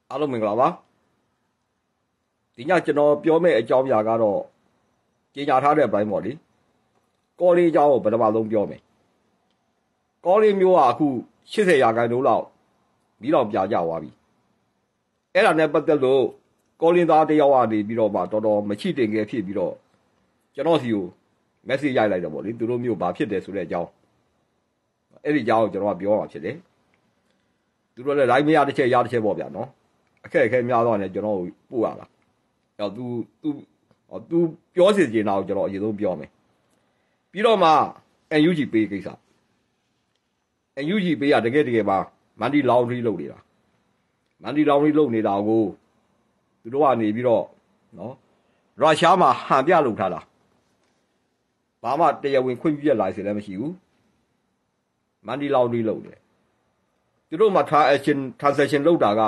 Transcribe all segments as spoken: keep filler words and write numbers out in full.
အားလုံးမင်္ဂလာပါဒီညကျွန်တော်ပြောမယ့်အကြောင်းအရာကတော့ကြေညာထားတဲ့အပိုင်းပေါ့လေကောလေးအကြောင်းကိုပထမဆုံးပြောမယ်ကောလေးမျိုးကအခုeightyရာခိုင်နှုန်းလောက်မီးလောင်ပြကြသွားပြီအဲ့ဒါနဲ့ပတ်သက်လို့ကောလင်းသားတယောက်ကနေပြီးတော့မှတော်တော်မချိတင်ခဲ့ဖြစ်ပြီးတော့ကျွန်တော်စီကို message ရိုက်လိုက်တော့ပေါ့လေသူတို့မျိုးဘာဖြစ်တယ်ဆိုတဲ့အကြောင်းအဲ့ဒီအကြောင်းကိုကျွန်တော်ကပြောမှာဖြစ်တယ်သူတို့လည်း live မရတစ်ချက်ရတစ်ချက်ပေါ့ဗျာနော်အခက်အခဲများတော့လည်းကျွန်တော်ပို့ရတာအဲ့တော့ तू तू तू ပြောစီချင်တာကိုကျွန်တော်အရင်ဆုံးပြောမယ်ပြီးတော့မှ N U G ပေးကိစ္စ N U G ပေးရတကယ်တကယ်မှာ Money Laundry လုပ်နေတာ Money Laundry လုပ်နေတာကိုသူတို့ကနေပြီးတော့နော်ရုရှားမှာဟန်ပြလုပ်ထားတာဘာမှတရားဝင်ခွင့်ပြုရလာစေလည်းမရှိဘူး Money Laundry လုပ်တယ်သူတို့မှာ transaction transaction လုပ်တာက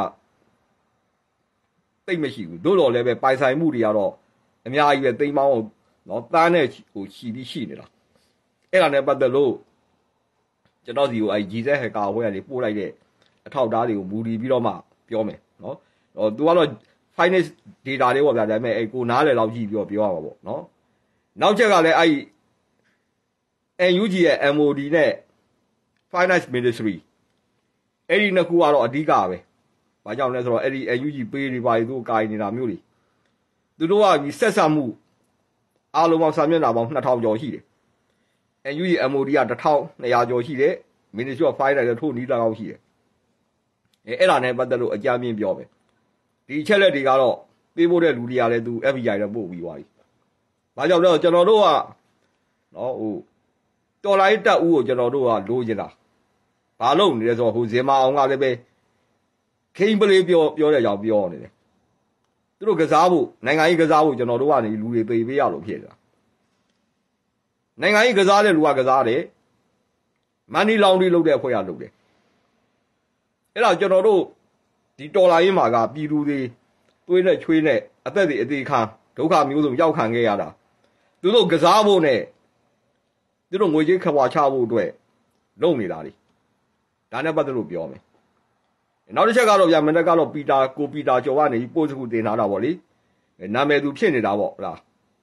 တိတ်မရှိဘူးတို့တော့လည်းပဲပိုင်ဆိုင်မှုတွေကတော့အများကြီးပဲသိမ်းပေါင်းနော်တန်းနဲ့ဟိုရှိပြီးရှိနေတာအဲ့ဒါနဲ့ပတ်သက်လို့ကျွန်တော်စီကိုအဲ G Z hacker ဝဲကနေပို့လိုက်တဲ့အထောက်အထားတွေကိုမူတည်ပြီးတော့မှပြောမယ်နော်ဟိုသူကတော့ finance data တွေပေါ့ဗျာဒါပေမဲ့အဲကိုနားလေလောက်ကြည့်ပြီးတော့ပြောရမှာပေါ့နော်နောက်ချက်ကလည်းအဲ N U G ရဲ့ M O D နဲ့ Finance Ministry အဲ့ဒီနှစ်ခုကတော့အဓိကပဲဘာကြောင့်လဲဆိုတော့အဲ့ဒီ N U G ပေးတွေပါသူကိုကိုင်နေတာမျိုးတွေသူတို့ကဒီဆက်ဆက်မှုအားလုံးပေါင်းစာမျက်နှာပေါင်းtwo thousandကျော်ရှိတယ် N U G M O D ကtwelve hundredကျော်ရှိတယ် Ministry of Finance လည်းထို့နီးတောင်ရှိတယ်အဲအဲ့ဒါနဲ့ပတ်သက်လို့အကြမ်းပြင်းပြောမယ်ဒီအချက်လက်တွေကတော့ပေးဖို့တဲ့လူတွေကလည်းသူ F B I နဲ့ပို့ပြီးသွားပြီဘာကြောင့်လဲကျွန်တော်တို့ကနော်ဟိုတော်လိုင်းတက်ဦးကိုကျွန်တော်တို့ကလိုချင်တာဘာလို့နေလဲဆိုတော့ဟိုဇင်မာအောင်ကလည်းပဲခိမ့်ပလေးပြောပြောတဲ့အကြောင်းပြောနေတယ်သူတို့ကစားဖို့နိုင်ငံရေးကစားဖို့ကျွန်တော်တို့ကနေလူတွေပေပေးရလို့ဖြစ်နေတာနိုင်ငံရေးကစားတဲ့လူကကစားတယ် Money Laundry လုပ်တဲ့အဖွဲ့ကလုပ်တယ်အဲ့တော့ကျွန်တော်တို့ဒီတော်လာရင်းမှာကပြည်သူတွေသွေးနဲ့ချွေးနဲ့အသက်တွေအသေးခံဒုက္ခမျိုးစုံရောက်ခံခဲ့ရတာသူတို့ကစားဖို့နဲ့သူတို့ငွေကြေးခဝါချဖို့အတွက်လုပ်နေတာလေဒါနဲ့ပတ်သက်လို့ပြောမယ်နောက်တစ်ချက်ကတော့ဗျာမနေ့ကတော့ပီတာကိုပီတာကျော်ကနေပို့စကူတင်ထားတာပေါ့လေနာမည်သူဖြစ်နေတာပေါ့ဟုတ်လား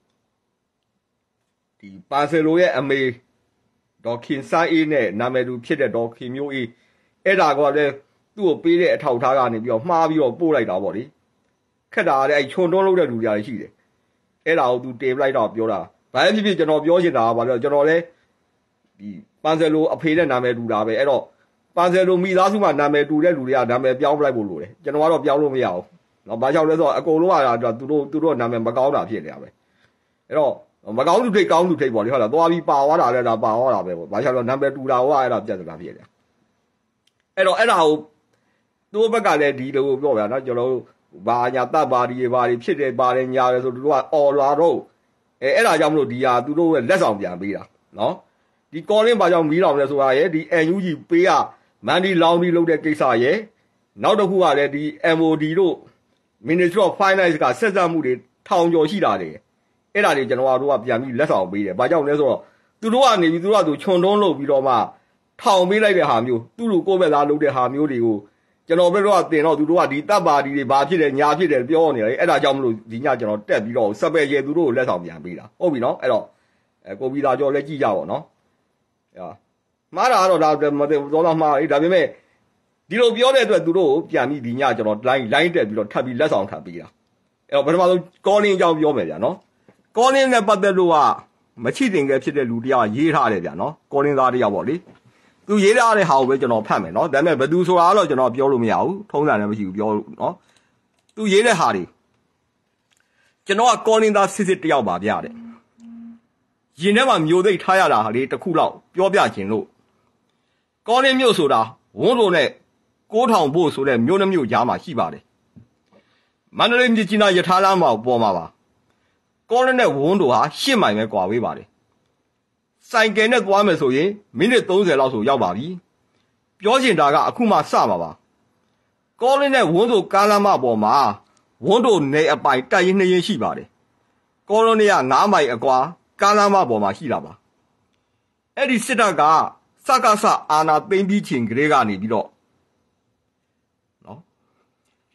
ဒီပါဆယ်လိုရဲ့အမေဒေါ်ခင်ဆိုင်အေးနဲ့နာမည်သူဖြစ်တဲ့ဒေါ်ခင်မျိုးအေးအဲ့ဒါကလည်းသူ့ကိုပေးတဲ့အထောက်ထားကနေပြီးတော့မှားပြီးတော့ပို့လိုက်တာပေါ့လေခက်တာလည်းအဲ့ခြုံတွန်းလုပ်တဲ့လူတွေရှိတယ်အဲ့ဒါကိုသူတင်လိုက်တော့ပြောတာဘာဖြစ်ဖြစ်ကျွန်တော်ပြောချင်တာကဘာလဲကျွန်တော်လည်းဒီပန်ဆယ်လိုအဖေနဲ့နာမည်တူတာပဲအဲ့တော့ပန်ဆယ်လိုမိသားစုမှာနာမည်တူတဲ့လူတွေကနာမည်ပြောင်းပလိုက်ဖို့လိုတယ်ကျွန်တော်ကတော့ပြောင်းလို့မရဘူးเนาะဘာကြောင့်လဲဆိုတော့အကုန်လုံးကသူတို့သူတို့နာမည်မကောင်းတာဖြစ်နေတာပဲအဲ့တော့မကောင်းသူထိတ်ကောင်းသူထိတ်ပေါ့လေဟုတ်လားသွားပြီးပါသွားတာလည်းဒါပါသွားတာပဲပေါ့ဘာကြောင့်လဲနာမည်တူတာဟောအဲ့ဒါပြဿနာဖြစ်နေတာအဲ့တော့အဲ့ဒါကိုသူ့ဘက်ကလည်းဒီလိုပြောဗျာเนาะကျွန်တော်တို့ဘာညာတပ်ပါဒီဘာတွေဖြစ်တယ်ပါတယ်ညာတယ်ဆိုသူတို့ကအော်လာတော့အဲအဲ့ဒါကြောင့်မလို့ဒီဟာသူတို့ရဲ့လက်ဆောင်ပြန်ပေးတာเนาะဒီကောလင်းဘာကြောင့်မီးလောင်လဲဆိုတာရဲ့ဒီ N U G ပေးရ Money Laundry လုပ်တဲ့ကိစ္စရဲ့နောက်တစ်ခုကလည်းဒီ M O D တို့ Ministry of Finance ကဆက်စပ်မှုတွေထောင်ကျော်ရှိတာတယ်အဲ့ဒါတွေကျွန်တော်တို့ကပြန်ပြီးလက်ဆောင်ပေးတယ်ဘာကြောင့်လဲဆိုတော့သူတို့ကနေပြီးသူတို့ကသူခြုံတွန်းလုပ်ပြီးတော့မှထောင်ပေးလိုက်တဲ့ဟာမျိုးသူ့လူကိုယ့်ဘက်သားလုပ်တဲ့ဟာမျိုးတွေကိုကျွန်တော်ဘက်တော့တင်တော့သူတို့ကဒီတပ်ပါဒီတွေဘာဖြစ်တယ်ညာဖြစ်တယ်ပြောနေတယ်အဲ့ဒါကြောင့်မလို့ဒီညကျွန်တော်တက်ပြီးတော့စပယ်ရဲသူတို့ကိုလက်ဆောင်ပြန်ပေးတာဟုတ်ပြီနော်အဲ့တော့အဲကိုဗီလာကျော်လည်းကြည့်ကြပါနော်ဟာမှားတာကတော့ဒါမသိဘူးတော့မှားအေးဒါပေမဲ့ဒီလိုပြောတဲ့အတွက်သူတို့ပြန်ပြီးဒီညကျွန်တော် line line တက်ပြီးတော့ထပ်ပြီးလက်ဆောင်ထပ်ပေးတာအဲ့တော့ပထမဆုံးကောလင်းအကြောင်းပြောမယ်ဗျာနော်ကောလင်းနဲ့ပတ်သက်လို့ကမချိတင်ခဲ့ဖြစ်တဲ့လူတရားရေးထားတယ်ဗျာနော်ကောလင်းသားတရားပေါ့လေသူရေးထားတဲ့ဟာကိုပဲကျွန်တော်ဖတ်မယ်နော်ဒါပေမဲ့ဘယ်သူဆိုတာတော့ကျွန်တော်ပြောလို့မရဘူးထုံးစံလည်းမရှိဘူးပြောနော်သူရေးတဲ့ဟာတွေကျွန်တော်ကကောလင်းသားစစ်စစ်တယောက်ပါဗျာတဲ့ရင်ထဲမှာမျိုးသိပ်ထားရတာဟာလေတစ်ခုလောက်ပြောပြခြင်းလို့ကောလင်းမြို့ဆိုတာဝန်းတို့နဲ့ကိုးထောင်ဖို့ဆိုတဲ့မြို့နှမြို့ကြားမှာရှိပါတယ်မန္တလေးမြစ်ကြီးနားရထားလမ်းမှာပေါ်မှာပါကောလင်းနဲ့ဝန်းတို့ဟာရှစ်မိုင်ပဲကွာဝေးပါတယ်စိုင်ကယ်နဲ့သွားမယ်ဆိုရင်မိနစ်thirtyလောက်ဆိုရောက်ပါပြီပြောချင်တာကအခုမှစပါပါကောလင်းနဲ့ဝန်းတို့ကားလမ်းမပေါ်မှာဝန်းတို့နေအပိုင်တိုက်ရင်နှစ်ရင်ရှိပါတယ်ကောလင်းကnineမိုင်အကွာကားလမ်းမပေါ်မှာရှိတာပါအဲ့ဒီစစ်တပ်ကစကစအာနာသိမ့်ပြီးချင်းကလေးကနေပြီးတော့နော်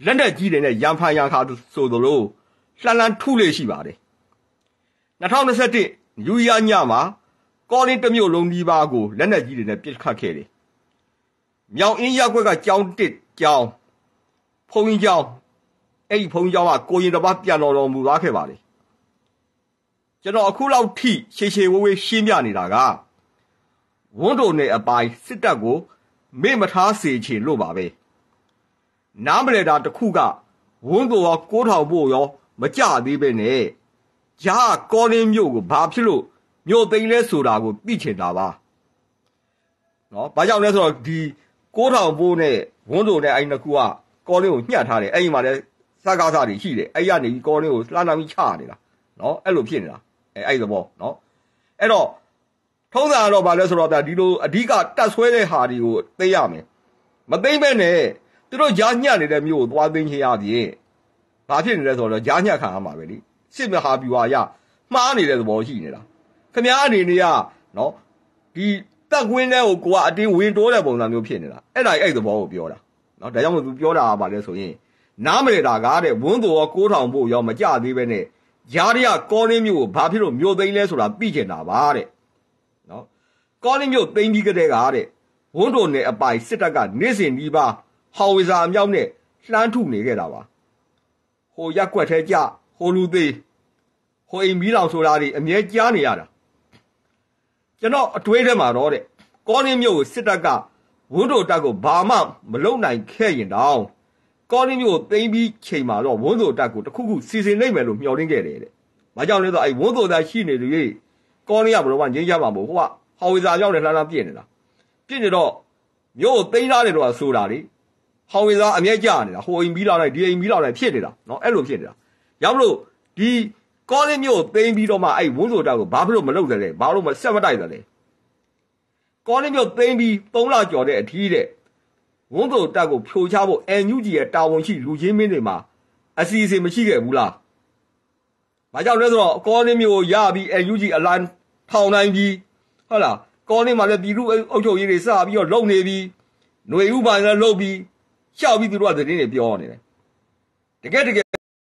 လက်နဲ့ကြီးတယ်နဲ့ရန်ဖန်ရန်ခါဆိုသလိုလှန်လှန်ထုလေးရှိပါတယ်၂၀၂၁ယူရီးယားညမှာကောလင်းတစ်မြို့လုံးဒီပါကိုလက်နဲ့ကြီးတွေနဲ့ပြစ်ခတ်ခဲ့တယ်မြောင်အင်းရက်ွက်ကကြောင်းတစ်ကြောင်းဖုံကြီးကြောင်းအဲ့ဒီဖုံကြီးကြောင်းကကိုရင်တစ်ပါးပြန်တော်တော်မူသွားခဲ့ပါတယ်ကျွန်တော်အခုလောက်ထိရှေရှေဝေးဝေးရှင်းပြနေတာကဝန်းတို့နယ်အပိုင်းစစ်တပ်ကိုမေ့မထားစေချင်လို့ပါပဲနားမလဲတာတစ်ခုကဝန်းတို့ရောကိုးထောင်ဖို့ရောမကြသေးပဲနဲ့ဂျာကောလင်းမြို့ကိုဘာဖြစ်လို့မြို့သိမ်းလဲဆိုတာကိုသိချင်တာပါနော်ဘာကြောင့်လဲဆိုတော့ဒီကိုးထောင်ဖို့နဲ့ဝန်းတို့နဲ့အဲ့နှစ်ခုကကောလင်းကိုညှက်ထားတယ်အဲ့ဒီမှာလည်းစကားစားတွေရှိတယ်အဲ့ရနေပြီးကောလင်းကိုလှမ်းလှမ်းပြီးချနေတာနော်အဲ့လိုဖြစ်နေတာအဲ့အဲ့သဘောနော်အဲ့တော့ထုံးစံတော့ဘာလဲဆိုတော့ဒီလိုအဓိကတက်ဆွဲတဲ့ဟာတွေကိုသိရမယ်မသိမ့်ပဲနဲ့သူတို့ဂျာညှက်နေတဲ့မြို့ကိုသွားသိမ်းချင်ရပြင်ဘာဖြစ်နေလဲဆိုတော့ဂျာညှက်ခံရမှာပဲလေစစ်မဟာဗျူဟာရမှားနေတဲ့သဘောရှိနေတာခင်ဗျားအနေနဲ့ကနော်ဒီတက်ကွင်းတဲ့ကိုကိုကအတင်းဝင်တိုးတဲ့ပုံစံမျိုးဖြစ်နေတာအဲ့ဒါအဲ့သဘောကိုပြောတာနော်ဒါကြောင့်မို့သူပြောတာကဘာလဲဆိုရင်နားမလဲတာကားတဲ့ဝန်းတော်ရောကိုးထောင်ဖို့ရောမကြသေးပဲနဲ့ဂျားရကောလင်းမြို့ကိုဘာဖြစ်လို့မြို့သိမ်းလဲဆိုတာသိချင်တာပါတဲ့နော်ကောလင်းမြို့သိမ်းပြီးကြတဲ့ကားတဲ့ဝန်းတော်နယ်အပိုင်စစ်တပ်ကနေ့စဉ်ဒီပါဟောင်ဝီဇာအမြောက်နဲ့လှမ်းထုနေခဲ့တာပါဟိုရက်ွက်ထဲကြဟိုလူသေးဟိုအိမ်မီးလောင်ဆိုတာတွေအမြဲကြားနေရတာကျွန်တော်အတွေးထဲမှာတော့တဲ့ကောလင်းမြို့ကိုစစ်တပ်ကဝန်းတော်တပ်ကိုဘာမှမလုပ်နိုင်ခဲ့ရင်တောင်ကောလင်းမြို့ကိုသိမ်းပြီးချိန်မှာတော့ဝန်းတော်တပ်ကိုတခုခုစီစဉ်နိုင်မယ်လို့မျှော်လင့်ခဲ့တယ်တဲ့။ဘာကြောင့်လဲဆိုတော့အဲဝန်းတော်တပ်ရှိနေလို့ကောလင်းကဘယ်တော့မှငြိမ်းချမ်းမှာမဟုတ်ဟိုကဟောင်ဝီဇာရောက်နေလှမ်းလှမ်းပြည့်နေတာပြည့်နေတော့မြို့ကိုသိမ်းထားတယ်တော့ဆိုတာလေဟောင်ဝီဇာအမြဲကြာနေတာဟိုအိမ်မီးလောင်လိုက်ဒီအိမ်မီးလောင်လိုက်ဖြစ်နေတာနော်အဲ့လိုဖြစ်နေတာ။ရောက်လို့ဒီကောလင်းမြို့သိမ်းပြီးတော့မှအဲ့ဝန်းတော်တပ်ကိုဘာဖြစ်လို့မလုပ်တယ်လဲဘာလို့မဆက်မတိုက်တယ်လဲကောလင်းမြို့သိမ်းပြီးသုံးလကျော်တဲ့အထီးတဲ့ဝန်းတော်တပ်ကိုဖြိုချဖို့အန်ယူဂျီရဲ့တာဝန်ရှိလူချင်းမင်းတွေမှာအစီအစဉ်မရှိခဲ့ဘူးလား။ဘာကြောင့်လဲဆိုတော့ကောလင်းမြို့ကိုရပြီးအန်ယူဂျီအလံထောင်နိုင်ပြီးဟုတ်လားကောလင်းမှာလည်းပြည်သူအုပ်ချုပ်ရေးတွေစပြီးတော့လုံနေပြီးຫນွေဥပန်လည်းလုံပြီးရှောက်ပြီးသူတို့ကသတင်းတွေပြောနေတယ်။တကယ်တကယ်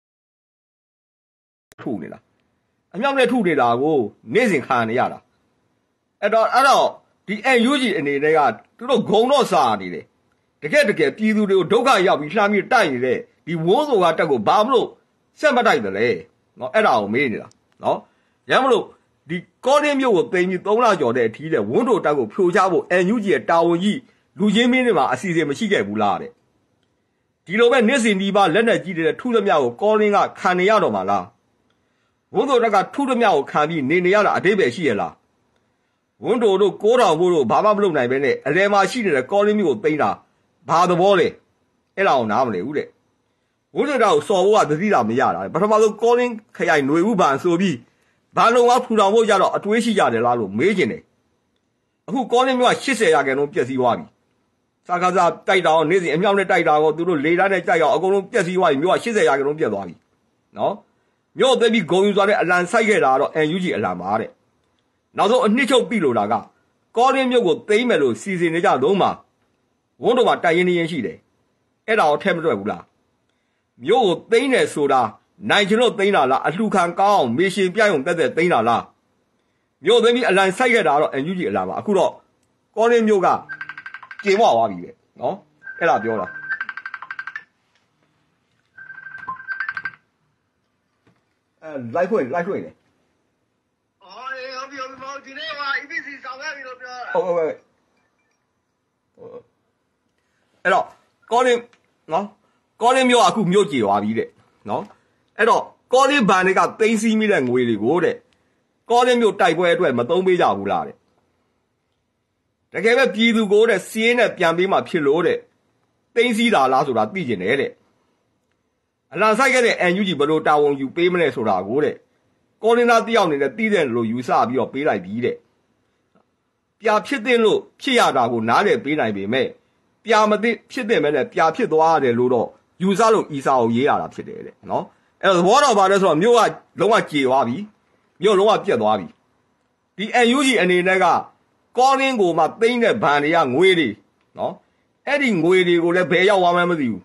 ထုနေတာအမြောက်နဲ့ထုနေတာကိုနေ့စဉ်ခံနေရတာအဲ့တော့အဲ့တော့ဒီအန်ယူဂျီအနေနဲ့ကသူတို့ဂုံတော့စာနေတယ်တကယ်တကယ်ပြည်သူတွေကိုဒုက္ခရောက်ပြီးလှမ်းပြီးတိုက်နေတဲ့ဒီဝိုးစောကတက်ကိုဘာမလို့ဆက်မတိုက်တယ်လဲနော်အဲ့ဒါကိုမေးနေတာနော်ရမ်းမလို့ဒီကောလင်းမြို့ကိုသိမ်းပြီးသုံးလကျော်တဲ့အထီးတဲ့ဝန်းတော်တက်ကိုဖြိုချဖို့အန်ယူဂျီရဲ့တာဝန်ကြီးလူချင်းမင်းတွေမှာအစီအစဉ်မရှိခဲ့ဘူးလားတဲ့ဒီလိုပဲနေ့စဉ်ဒီပါလက်နဲ့ကြီးတဲ့ထုသမျှကိုကောလင်းကခံနေရတော့မှာလားဝန်းတော်တက်ကထုသမျှကိုခံပြီးနေနေရတာအတိတ်ပဲရှိရလားဝန်းတော်တို့ကိုးထောင်ဖို့တို့ဘာမှမလုပ်နိုင်ပဲနဲ့အလဲမှာရှိနေတဲ့ကောလင်းမျိုးကိုသိမ်းတာဘာသဘောလဲအဲ့ဒါကိုနားမလည်ဘူးတဲ့ဝန်းတော်ကိုစော်ဖို့ကသတိတာမရတာပထမဆုံးကောလင်းခရိုင်ຫນွေဥပန်ဆိုပြီးဘာလုံကဖူထောင်ဖို့ကြတော့အတွေးရှိကြတယ်လားလို့မေးချင်တယ်အခုကောလင်းမျိုးက၈၀ရာခိုင်နှုန်းပြည့်စည်သွားပြီစာကားစားတိုက်တာအောင်နေ့စဉ်အမြောက်နဲ့တိုက်တာကိုသူတို့လေတန်းနဲ့တိုက်အောင်အကုန်လုံးပြည့်စည်သွားပြီမျိုးက၈၀ရာခိုင်နှုန်းပြည့်သွားပြီနော်မျိုးသိပြီးဂုံယူသွားတဲ့အလံဆိုင်ခဲ့တာကတော့အန်ယူဂျီအလံပါတဲ့နောက်ဆုံးအနှစ်ချုပ်ပြီလို့တာကကောလင်းမြို့ကိုသိမ်းမယ်လို့စီစဉ်နေကြတော့မှဝန်းတော်မှာတိုက်ရင်နေရင်ရှိတယ်အဲ့ဒါကိုထဲမတွေ့ဘူးလားမြို့ကိုသိမ်းတယ်ဆိုတာနိုင်ချင်လို့သိမ်းတာလားအလှခံကောင်းအောင်မေရှင်ပြရုံတက်တက်သိမ်းတာလားမြို့သိမ်းပြီးအလံဆိုင်ခဲ့တာကတော့အန်ယူဂျီအလံပါအခုတော့ကောလင်းမြို့ကကျေမွားသွားပြီပဲနော်အဲ့ဒါပြောတာအဲလိုက်ဖွင့်လိုက်ဖွင့်လေဒီနေ့က E B C ဆောင်ရပြီလို့ပြောတာဟုတ်ဟုတ်ဟုတ်အဲ့တော့ကောလင်းနော်ကောလင်းမျိုးအခုမျိုးကြေသွားပြီတဲ့နော်အဲ့တော့ကောလင်းဘန်တွေကသိမ်းစီးမိတဲ့ငွေတွေကိုတဲ့ကောလင်းမျိုးတိုက်ပွဲအတွက်မသုံးပေးကြဘူးလားတဲ့တကယ်ပဲပြည်သူကိုတဲ့စီးရဲနဲ့ပြန်ပေးမှဖြစ်လို့တဲ့သိမ်းစီးတာလားဆိုတာသိကျင်တယ်တဲ့အလံဆိုင်ခဲ့တဲ့အန်ယူဂျီဘယ်လိုတာဝန်ယူပေးမလဲဆိုတာကိုတဲ့ကောလင်းသားတယောက်နေတဲ့တီးတဲ့လို့ယူဆပြီးတော့ပေးလိုက်ပြီးတဲ့ပြာဖြစ်တဲ့လို့ဖြစ်ရတာကိုနားလည်ပေးနိုင်ပေမဲ့ပြာမသိဖြစ်တဲ့မဲ့နဲ့ပြာဖြစ်သွားတယ်လို့တော့ယူဆလို့ဤစာကိုရေးရတာဖြစ်တယ်တဲ့နော်အဲ့တော့သဘောတော်ပါလဲဆိုတော့မြို့ကလုံးဝကြေသွားပြီမြို့လုံးဝပြက်သွားပြီဒီအန်ယူဂျီအနေနဲ့ကကောလင်းကိုမှသိမ့်တဲ့ဗန်တွေကငွေတွေနော်အဲ့ဒီငွေတွေကိုလည်းဘယ်ရောက်သွားမှန်းမသိဘူး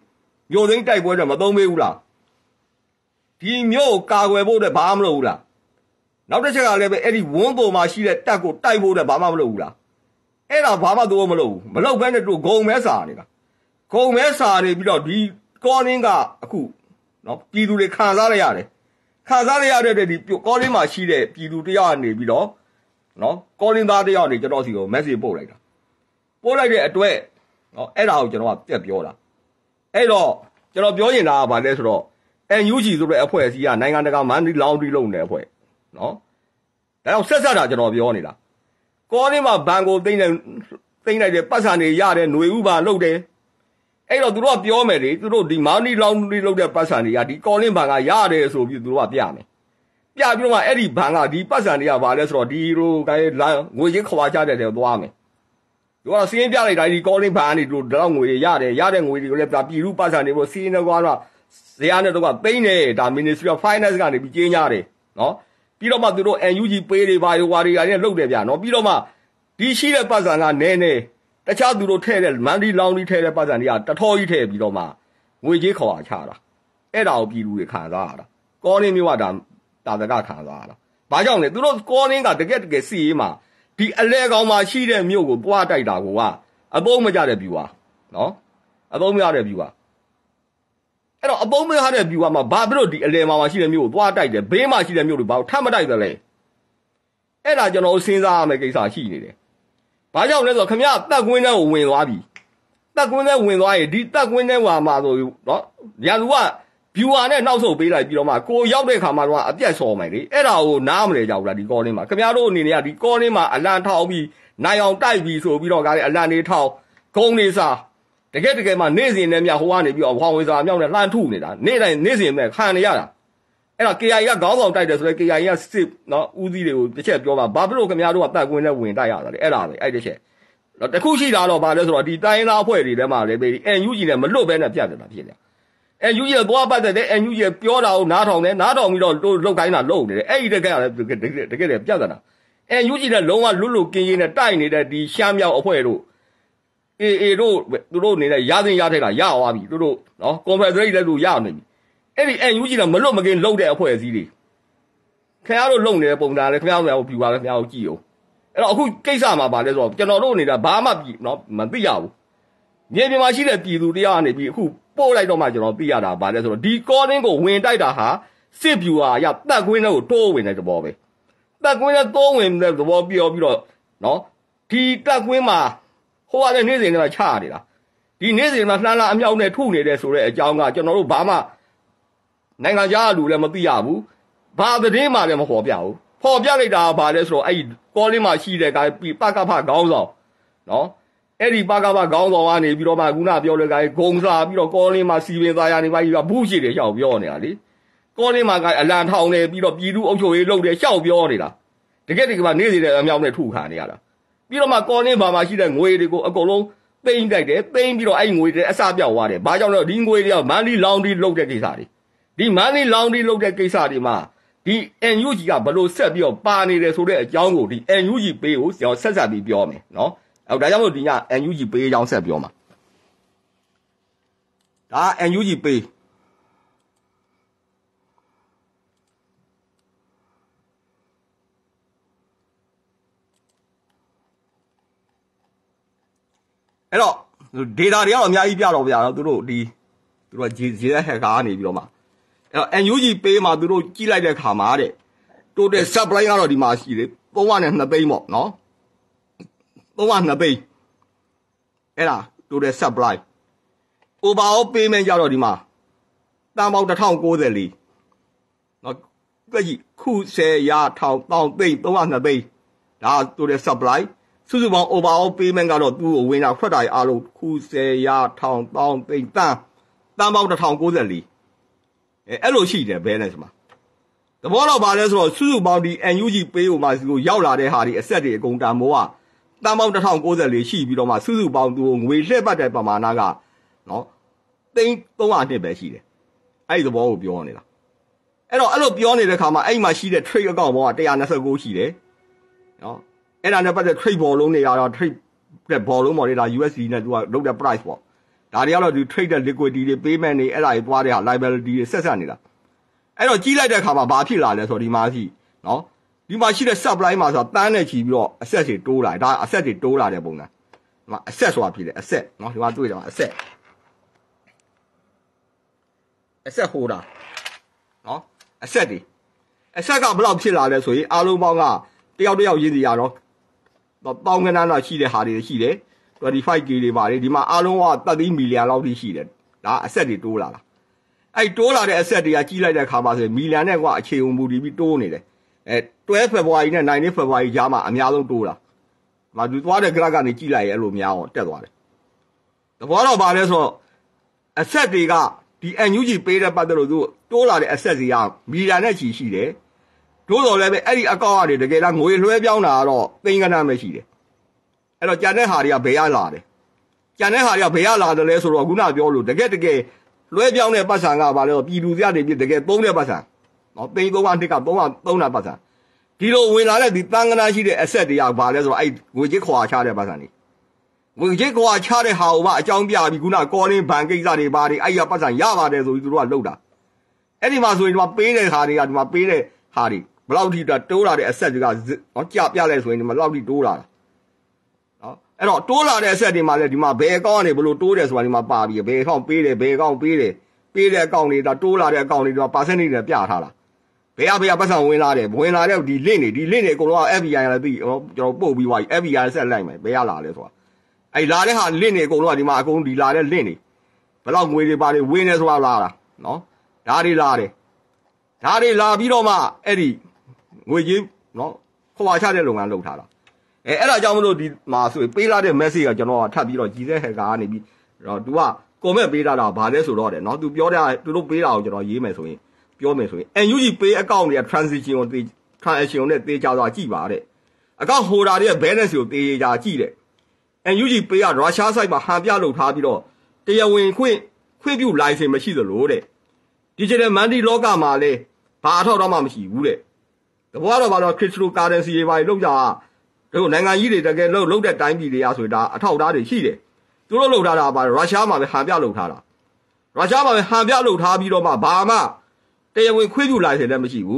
မျိုးသိန်းတိုက်ပွဲတွေမသုံးမေးဘူးလားဒီမျိုးကာကွယ်ဖို့တဲ့ဘာမှမလုပ်ဘူးလားနောက်တစ်ချက်ကလည်းပဲအဲ့ဒီဝန်းပေါ်မှာရှိတဲ့တက်ကိုတိုက်ဖို့တဲ့ဘာမှမလုပ်ဘူးလားအဲ့ဒါဘာမှတော့မလုပ်ဘူးမလုပ်ဘဲနဲ့တို့ဂုံမဲစာနေတာဂုံမဲစာနေပြီးတော့ဒီကောလင်းကအခုနော်ပြည်သူတွေခံစားရရတယ်ခံစားရရတဲ့ဒီကောလင်းမှာရှိတဲ့ပြည်သူတယောက်နေပြီးတော့နော်ကောလင်းသားတယောက်နေကျွန်တော်စီကို message ပို့လိုက်တာပို့လိုက်တဲ့အတွက်နော်အဲ့ဒါကိုကျွန်တော်ကပြက်ပြောတာအဲ့တော့ကျွန်တော်ပြောရင်ဒါကဘာလဲဆိုတော့ အန် ယူ ဂျီ ဆိုတဲ့အဖွဲ့အစည်းကနိုင်ငံတကာမန်ဒီလောင်းတီးလုပ်နေတဲ့အဖွဲ့နော်ဒါကြောင့်ဆက်ဆက်တာကျွန်တော်ပြောနေတာကောလင်းမှာဘန်ကိုသိမ့်တဲ့သိမ့်လိုက်တဲ့ပတ်စံတွေရတယ်ຫນွေဥပါလုပ်တယ်အဲ့တော့သူတို့ကပြောမယ်လေသူတို့ဒီမောင်နီလောင်းတီးလုပ်တဲ့ပတ်စံတွေကဒီကောလင်းဘန်ကရတယ်ဆိုပြီးသူတို့ကပြမယ်ပြပြီးတော့မှအဲ့ဒီဘန်ကဒီပတ်စံတွေကဘာလဲဆိုတော့ဒီလိုကဲငွေချင်းခွာချတဲ့တဲ့သွားမယ်သူကစီးရင်ပြလိုက်တာဒီကောလင်းဘန်ကနေသူတို့တော့ငွေတွေရတယ်ရတဲ့ငွေတွေကိုလည်းပြည်သူပတ်စံတွေပေါ့စီးရင်ကွာတော့ဇေယျနဲ့တော့ကသိမ့်တယ်ဒါ Ministry of Finance ကနေပြီးကြေးညာတယ်နော်ပြီးတော့မှသူတို့ အန် ယူ ဂျီ ပေးတွေပါရွာတွေကနေလုတ်တယ်ဗျာနော်ပြီးတော့မှဒီရှိတဲ့ပတ်စံကနဲနဲတခြားသူတို့ထဲတဲ့မန်ဒီလောင်းဒီထဲတဲ့ပတ်စံတွေကတထောကြီးထဲပြီးတော့မှငွေကြေးခေါ်ချတာအဲ့ဒါကိုပြည်သူတွေခံစားရတာကောလင်းမျိုးကဒါတာတကခံစားရတာဘာကြောင့်လဲသူတို့ကောလင်းကတကက်တကယ်စီရေးမှာဒီအလဲကောင်မှာရှိတဲ့မြို့ကိုတွားတိုက်တာကအပုံးမကြတဲ့ view ပါနော်အပုံးမရတဲ့ view ပါအဲ့တော့အပုံးမရတဲ့ view မှာဘာဖြစ်လို့ဒီအလဲမှာရှိတဲ့မြို့ကိုတွားတိုက်တယ်ဘေးမှာရှိတဲ့မြို့တွေဘာလို့ထပ်မတိုက်တယ်လဲအဲ့ဒါကျွန်တော်စဉ်းစားရမယ့်ကိစ္စရှိနေတယ်ဘာကြောင့်လဲဆိုတော့ခမရတက်ကွင်းထဲကိုဝင်သွားပြီတက်ကွင်းထဲဝင်သွားရင်ဒီတက်ကွင်းထဲမှာမှာဆိုနော်ညာလူက viewer နဲ့နောက်ဆုတ်ပေးလိုက်ပြီးတော့မှကိုရောက်တဲ့ခါမှာတော့အပြတ်ဆော်မယ်လေအဲ့ဒါကိုနားမလဲကြဘူးလားဒီကောလင်းမှာခမရတို့အနေနဲ့ကဒီကောလင်းမှာအလံထောက်ပြီးနိုင်အောင်တိုက်ပြီးဆိုပြီးတော့ကလည်းအလံနေထောက်ဂုံနေစားတကယ်တကယ်မှနေ့စဉ်နဲ့မြဟိုကနေပြီးတော့ဝေါဝေစာမြောက်နဲ့လှမ်းထုနေတာနေ့တိုင်းနေ့စဉ်နဲ့ခံနေရတာအဲ့တော့ ကေ အိုင် ကခေါင်းဆောင်တိုက်တယ်ဆိုတော့ ကေ အိုင် ကစစ်နော်ဦးစီးတွေကိုတစ်ချက်ပြောပါဘာဖြစ်လို့ခင်ဗျားတို့ကတက်ကွင်းနဲ့ဝင်တိုက်ရတာလဲအဲ့ဒါပဲအဲ့တစ်ချက်တော့တခုရှိတာတော့ဘာလဲဆိုတော့ဒီတိုင်းသားအဖွဲ့တွေထဲမှာလည်းပဲ အန် ယူ ဂျီ နဲ့မလွတ်ဘဲနဲ့ပြတ်တယ်တာဖြစ်တယ်အန် ယူ ဂျီ ကသွားပတ်တယ်အန် ယူ ဂျီ ပြောတာကိုနားထောင်တယ်နားထောင်ပြီးတော့လုတ်ခိုင်းတာလုံနေတယ်အဲ့ဒီတကယ်လည်းတကယ်တကယ်လည်းပြတ်တာအန် ယူ ဂျီ နဲ့လုံးဝလွတ်လွတ်ကင်းကင်းနဲ့တိုက်နေတဲ့ဒီရှမ်းမြောက်အဖွဲ့တို့အေးအေးတို့သူတို့နေတဲ့ရသင်းရထိုက်တာရသွားပြီသူတို့နော်ကွန်ဖက်ဒရိတ်လည်းသူရနေပြီအဲ့ဒီအန် ယူ ဂျီ ကမလွတ်မကင်းလုံတဲ့အဖွဲ့အစည်းတွေခင်ဗျားတို့လုံနေတဲ့ပုံစံလည်းခင်ဗျားတို့ပြူပါပဲခင်ဗျားတို့ကြည့်အောင်အဲ့တော့အခုကိစ္စမှာပါလဲဆိုတော့ကျွန်တော်တို့နေတာဘာမှပြီနော်မသိရဘူးမြေပြင်မှာရှိတဲ့ပြည်သူတရားကနေပြီးအခုပို့လိုက်တော့မှကျွန်တော်သိရတာဘာလဲဆိုတော့ဒီကောလင်းကိုဝင်တိုက်တာဟာစစ်ဗျူဟာရတက်ကွင်းတွေကိုတိုးဝင်တဲ့သဘောပဲတက်ကွင်းနဲ့တိုးဝင်တဲ့သဘောပြောပြီးတော့နော်ဒီတက်ကွင်းမှာဟိုကလည်းနေ့စဉ်နဲ့ချနေတာဒီနေ့စဉ်မှာလှမ်းလာအမြောက်နဲ့ထုနေတဲ့ဆိုတဲ့အကြောင်းကကျွန်တော်တို့ဘာမှနိုင်ငံခြားလူလည်းမသိရဘူးဘာသတင်းမှလည်းမပေါ်ပြဘူးပေါ်ပြလိုက်တာဘာလဲဆိုတော့အဲ့ဒီကောလင်းမှာရှိတဲ့ကပကဖခေါင်းဆောင်နော်အဲ့ဒီပကဖခေါင်းဆောင်ကနေပြီးတော့မှခုနပြောတဲ့ကဂုံစားပြီးတော့ကောလင်းမှာစီပင်သားရနေပါကြီးကဘူးရှိတယ်ရှောက်ပြောနေတာလေကောလင်းမှာကအလံထောင်နေပြီးတော့ပြည်သူအုပ်ချုပ်ရေးလုပ်တယ်ရှောက်ပြောနေတာတကယ်တကယ်နေ့စဉ်နဲ့အမြောက်နဲ့ထုခံနေရတာပြီးတော့မှကောလင်းဘာမှာရှိတဲ့ငွေတွေကိုအကုန်လုံးသိမ်းတိုက်တယ်သိမ်းပြီးတော့အဲ့ငွေတွေအစပြောက်သွားတယ်ဘာကြောင့်လဲဒီငွေတွေကမန်လီလောင်ဒီလုပ်တဲ့ကိစ္စတွေဒီမန်လီလောင်ဒီလုပ်တဲ့ကိစ္စတွေမှာဒီ အန် ယူ ဂျီ ကဘလို့ဆက်ပြီးတော့ပါနေတယ်ဆိုတဲ့အကြောင်းကိုဒီ အန် ယူ ဂျီ ပေးကိုကျွန်တော်ဆက်ဆက်ပြီးပြောမယ်နော်အဲဒါကြောင့်မို့ဒီည အန် ယူ ဂျီ ပေးအကြောင်းဆက်ပြောမှာဒါ အန် ယူ ဂျီ ပေးအဲ့တော့ data တွေကတော့အများကြီးပြတော့ဗျာနော်သူတို့ဒီသူတို့က ဂျီ ဇက် hacker ကနေပြီးတော့မှအဲ့တော့ အန် ယူ ဂျီ ပေးမှာသူတို့ကြည့်လိုက်တဲ့ခါမှာတဲ့ total supply ကတော့ဒီမှာရှိတယ်သုံးရနဲ့နှစ်သိန်းပေါ့နော်သုံးရနှစ်သိန်းအဲ့ဒါ total supply overall payment ကြတော့ဒီမှာတန်ပေါင်းတစ်ထောင်ကိုးဆယ်လေးနော်ကြည့်ခုဆယ်ရာထောင်တောင်းသိန်းသုံးရနှစ်သိန်းဒါ total supply စုစုပေါင်း overall payment ကတော့သူ့ကိုဝင်တာထွက်တာအားလုံးခုဆယ်ရာထောင်တောင်းသိန်းတန်တန်ပေါင်းတစ်ထောင်ကိုးဆယ်လေးအဲအဲ့လိုရှိတယ် balance မှာသဘောတော့ပါလဲဆိုတော့စုစုပေါင်းဒီ အန် ယူ ဂျီ ပေးကိုမှစီကိုရောက်လာတဲ့ဟာဒီအဆက်တွေအကုန်တန်မိုးကတန်ပေါင်းတစ်ထောင်ကိုးဆယ်လေးရှိပြီးတော့မှစုစုပေါင်းသူငွေလှည့်ပတ်တဲ့ပမာဏကနော်သိန်းသုံးရာနှစ်ပဲရှိတယ်အဲ့ဒီသဘောကိုပြောနေတာအဲ့တော့အဲ့လိုပြောနေတဲ့ခါမှာအဲ့မှာရှိတဲ့ trade account ဘောကတစ်ရာနှစ်ဆယ့်ကိုးရှိတယ်နော်အဲ့ဒါနဲ့ပတ်သက် trade ဘောလုံးတွေကတော့ trade တဲ့ဘောလုံးပေါ်တွေဒါ ယူ အက်စ် ဒီ နဲ့သူကလုပ်တဲ့ price ပေါ့ဒါတွေကတော့ဒီ trade တဲ့ liquidity တွေ payment တွေအဲ့ဒါတွေသွားတဲ့ဟာ liability တွေဆက်ဆက်နေတာအဲ့တော့ကြီးလိုက်တဲ့အခါမှာဘာဖြစ်လာလဲဆိုတော့ဒီမှာရှိနော်ဒီမှာရှိတဲ့ supply မှာဆိုတော့တန်းနဲ့ချီပြီးတော့ asset တွေတိုးလာဒါ asset တွေတိုးလာတဲ့ပုံစံဒီမှာ asset ဆိုတာဖြစ်တယ် asset နော်ဒီမှာတွေ့တယ်မှာ asset asset holder နော် asset တွေ asset ကဘယ်လောက်ဖြစ်လာလဲဆိုရင်အားလုံးပေါင်းကတယောက်တယောက်ရင်းစီရတော့တောင်းကနန်းတော့ရှိတဲ့ဟာတွေရှိတယ် twenty-five K တွေပါတယ်ဒီမှာအားလုံးကthirty million လောက်ထိရှိတယ်ဒါ asset တွေတိုးလာတာအဲ့တိုးလာတဲ့ asset တွေကကြီးလိုက်တဲ့ခါမှာဆိုရင် million နဲ့ကွာအခြေုံမူတည်ပြီးတိုးနေတယ်အဲtwelve February နဲ့nineteen February ကြားမှာအများဆုံးတိုးတာဒီမှာသူသွားတဲ့ graph ကနေကြီးလိုက်ရင်အဲ့လိုများအောင်တက်သွားတယ်သဘောတော့ပါလဲဆိုတော့ asset တွေကဒီ N U G ပေးတဲ့ပတ်သက်လို့သူတိုးလာတဲ့ asset တွေက million နဲ့ချီရှိတယ်တိုးတော်လည်းပဲအဲ့ဒီအကောင့်ကနေတကယ်လားငွေလွှဲပြောင်းတာကတော့သိန်းကဏ္ဍပဲရှိတယ်အဲ့တော့ကြံတဲ့ဟာတွေကဘယ်ရလာတယ်ကြံတဲ့ဟာတွေကဘယ်ရလာတယ်လဲဆိုတော့ခုနပြောလို့တကယ်တကယ်လွှဲပြောင်းတဲ့ပတ်စံကဘာလဲဆိုပြည်သူစရနေပြီတကယ်သုံးတဲ့ပတ်စံနော်သိန်းသုံးပါးနှစ်ကသုံးပါးသုံးတာပတ်စံဒီလိုဝင်လာတဲ့ဒီတန်ကဏ္ဍရှိတဲ့ asset တွေကဘာလဲဆိုတော့အဲ့ငွေကြေးခွာချတဲ့ပတ်စံတွေငွေကြေးခွာချတဲ့ဟာကိုမှအကြောင်းပြပြီးခုန calling ဘဏ်ကိစ္စတွေဘာတွေအဲ့ရပတ်စံရပါတယ်ဆိုပြီးသူတို့ကလှုပ်တာအဲ့ဒီမှာဆိုရင်ဒီမှာပေးတဲ့ဟာတွေကဒီမှာပေးတဲ့ဟာတွေဘယ်လောက်ထိတိုးလာတဲ့ asset တွေကနော်ကြပြလဲဆိုရင်ဒီမှာလောက်ထိတိုးလာတာနော်အဲ့တော့တိုးလာတဲ့ asset တွေမှာလည်းဒီမှာဘယ်အကောင့်ကနေဘယ်လိုတိုးတယ်ဆိုတာဒီမှာပါပြီးဘယ်အကောင့်ပေးတယ်ဘယ်အကောင့်ပေးတယ်ပေးတဲ့အကောင့်တွေဒါတိုးလာတဲ့အကောင့်တွေဒီမှာ percentage တွေပြထားတာဘယ်အဘယ်ပတ်စံဝင်လာတယ်ဝင်လာတဲ့ဒီ link တွေဒီ link တွေအကုန်လုံးက F B I လည်းပြီးကျွန်တော်ပို့ပြီးသွားပြီ F B I ဆက်လိုက်မယ်ဘယ်ရလာလဲဆိုတာအဲ့လာတဲ့ဟာ link တွေအကုန်လုံးကဒီမှာအကုန်ဒီလာတဲ့ link တွေဘယ်လောက်ငွေတွေပါတွေဝင်နေဆိုတာလာတာနော်ဒါတွေလာတယ်ဒါတွေလာပြီးတော့မှအဲ့ဒီငွေကြီးနော်ခွာချတဲ့လုပ်ငန်းလုပ်ထားတာအဲအဲ့ဒါကြောင့်မလို့ဒီမှာဆိုပေးလာတဲ့ message ကကျွန်တော်ကထပ်ပြီးတော့ကြီးတဲ့ဟက်ကာကနေပြီးတော့ तू က comment ပေးတာတော့ဗာလဲဆိုတော့တယ်နော် तू ပြောတဲ့သူတို့ပေးတာကိုကျွန်တော်ရေးမယ်ဆိုရင်ပြောမယ်ဆိုရင် N U G pay account တွေက transaction ကို transaction နဲ့တေးကြသွားကြည့်ပါတဲ့ account holder တွေရဲ့ balance ကိုတေးကြကြည့်တဲ့ N U G pay က Russia site မှာဟန်ပြလုပ်ထားပြီးတော့တရားဝင်ခွင့်ခွင့်ပြု license မရှိသလိုတဲ့ digital money လောကမှာလဲဘာအထောက်အထားမှမရှိဘူးတဲ့တဘောတော့ဘာလို့ cryptocurrency တွေပါလောက်ကြတို့နိုင်ငံကြီးတွေတကယ်လို့လောက်တဲ့တိုင်းပြည်တွေအားဆိုဒါအထောက်အထားတွေရှိတယ်သူတို့လောက်ထားတာပါရုရှားမှာပဲဟန်ပြလောက်ထားတာရုရှားမှာပဲဟန်ပြလောက်ထားပြီးတော့မှဘာမှတရားဝင်ခွင့်ပြုလိုက်တယ်လည်းမရှိဘူး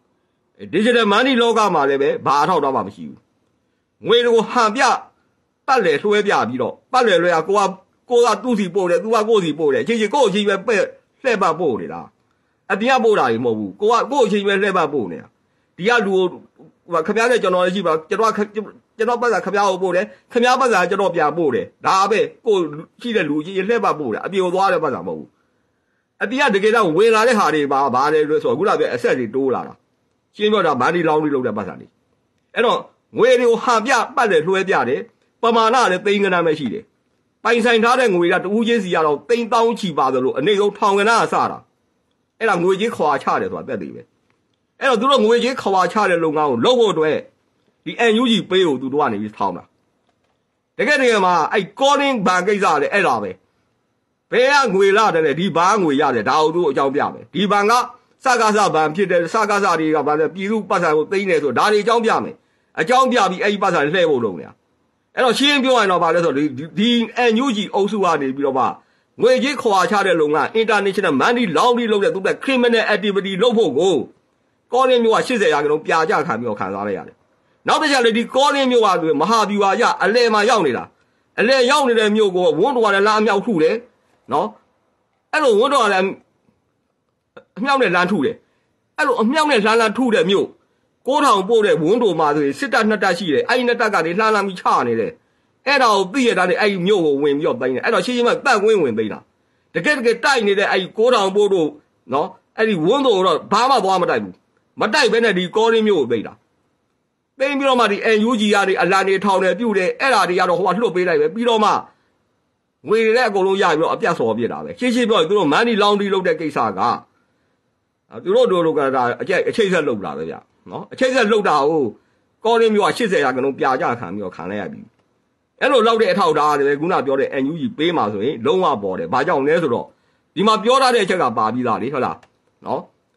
digital money လောကမှာလည်းပဲဘာအထောက်အထားမှမရှိဘူးငွေတွေကိုဟန်ပြပတ်လေလွှဲပြပြီးတော့ပတ်လေလွှဲကကိုကကိုကသူ့စီပို့တယ်သူကကိုယ့်စီပို့တယ်ချင်းချင်းကိုယ့်အချင်းပဲပဲလှည့်ပတ်ပို့နေတာအပြတ်ပို့တာကြီးမဟုတ်ဘူးကိုကကိုယ့်အချင်းပဲလှည့်ပတ်ပို့နေတာဒီကလူကိုခမည်းနဲ့ကျွန်တော်လည်းရှိပါကျွန်တော်ကျွန်တော်ပတ်စာခမည်းကိုပို့တယ်ခမည်းပတ်စာကျွန်တော်ပြန်ပို့တယ်ဒါပဲကိုရှိတဲ့လူကြီးလှည့်ပတ်ပို့တယ်အပြေသွားတဲ့ပတ်စာမဟုတ်ဘူးအပြတ်တကယ်တော့ဝင်လာတဲ့ဟာတွေပါဘာလဲလို့ဆိုတော့ခုနက asset တွေတိုးလာတာရှင်းပြောတာ money laundry လုပ်တဲ့ပတ်စာတွေအဲ့တော့ငွေတွေကိုဟန်ပြပတ်လေလွှဲပြတယ်ပမာဏလည်းသိန်းကဏ္ဍပဲရှိတယ်ပိုင်ဆိုင်ထားတဲ့ငွေကတူးချင်းစီကတော့သိန်းတောင်းချီပါသလိုအနေဆုံးထောင်ကဏ္ဍအစတာအဲ့ဒါငွေကြီးခွာချတယ်ဆိုတာတက်သေးပဲအဲ့တော့သူတို့ငွေကြီးခွာချတဲ့လုပ်ငန်းကိုလုပ်ဖို့အတွက်ဒီ N U G pay ကိုသူတို့ကနေပြီးထောင်းတာတကယ်တကယ်မှာအဲ့ calling ဘဏ်ကိစ္စလည်းအဲ့ဒါပဲဘယ်ကငွေလာတယ်လဲဒီဘာငွေရတယ်ဒါကိုသူအကြောင်းပြမယ်ဒီဘဏ်ကစကားစဘဏ်ဖြစ်တယ်စကားစတွေကဘာလဲပြည်သူပတ်စံကိုသိမ်းနေဆိုဒါတွေအကြောင်းပြမယ်အကြောင်းပြပြီးအဲ့ဒီပတ်စံလှည့်ဖို့လုပ်နေတာအဲ့တော့ရှင်းပြောရင်တော့ဘာလဲဆိုတော့ဒီ N U G အုပ်စုကနေပြီးတော့မှငွေကြီးခွာချတဲ့လုပ်ငန်း international money laundry လုပ်တဲ့သူက criminal activity လုပ်ဖို့ကို calling မျိုးကeightyရာခိုင်နှုန်းပြကြခံပြီးတော့ခံစားလိုက်ရတယ်နောက်တစ်ချက်လေဒီ calling မျိုးကမဟာဗျူဟာရအလဲမှာရောက်နေတာအလဲရောက်နေတဲ့မျိုးကိုဝန်းတော်ကလည်းလာအမြောက်ထုတယ်နော်အဲ့လိုဝန်းတော်ကလည်းအမြောက်နဲ့လမ်းထုတယ်အဲ့လိုအမြောက်နဲ့လှမ်းလှမ်းထုတဲ့မျိုးကိုးထောင်ပို့တဲ့ဝန်းတော်မှာဆိုရင်စစ်တပ်နှစ်တပ်ရှိတယ်အဲ့ဒီနှစ်တပ်ကနေလှမ်းလှမ်းပြီးချနေတယ်အဲ့ဒါကိုသိရတဲ့အဲ့ဒီမြို့ကိုဝင်ပြီးတော့တိုင်းတယ်အဲ့တော့ရှင်းရှင်းမှပတ်ဝင်းဝင်သိမ်းတာတကယ်တကယ်တိုက်နေတဲ့အဲ့ဒီကိုးထောင်ပို့တို့နော်အဲ့ဒီဝန်းတော်တော့ဘာမှသွားမတိုက်ဘူးမတိုက်ဘဲနဲ့ဒီကောရင်းမြို့ကိုသိမ်းတာသိမ်းပြီးတော့မှဒီ N U G ကနေအလံတွေထောင်တယ်ပြုတ်တယ်အဲ့ဒါတွေကတော့ဟိုကလှုပ်ပေးလိုက်ပဲပြီးတော့မှငွေတွေလည်းအကုန်လုံးရပြီးတော့အပြတ်စော်ပြစ်တာပဲရှင်းရှင်းပြောရင်သူတို့ money laundry လုပ်တဲ့ကိစ္စကသူတို့တို့ကဒါအကျအချိတ်ဆက်လုပ်တာပဲဗျနော်အချိတ်ဆက်လုပ်တာကိုကောရင်းမြို့ကeightyရာခိုင်နှုန်းပြကြခံပြီးတော့ခံလိုက်ရပြီအဲ့လိုလောက်တဲ့အထောက်ထားတယ်ခုနပြောတဲ့ N U G ပေးမှာဆိုရင်လုံးဝပေါ်တယ်ဘာကြောင့်လဲဆိုတော့ဒီမှာပြောထားတဲ့အချက်ကပါပြီးသားလေဟုတ်လားနော်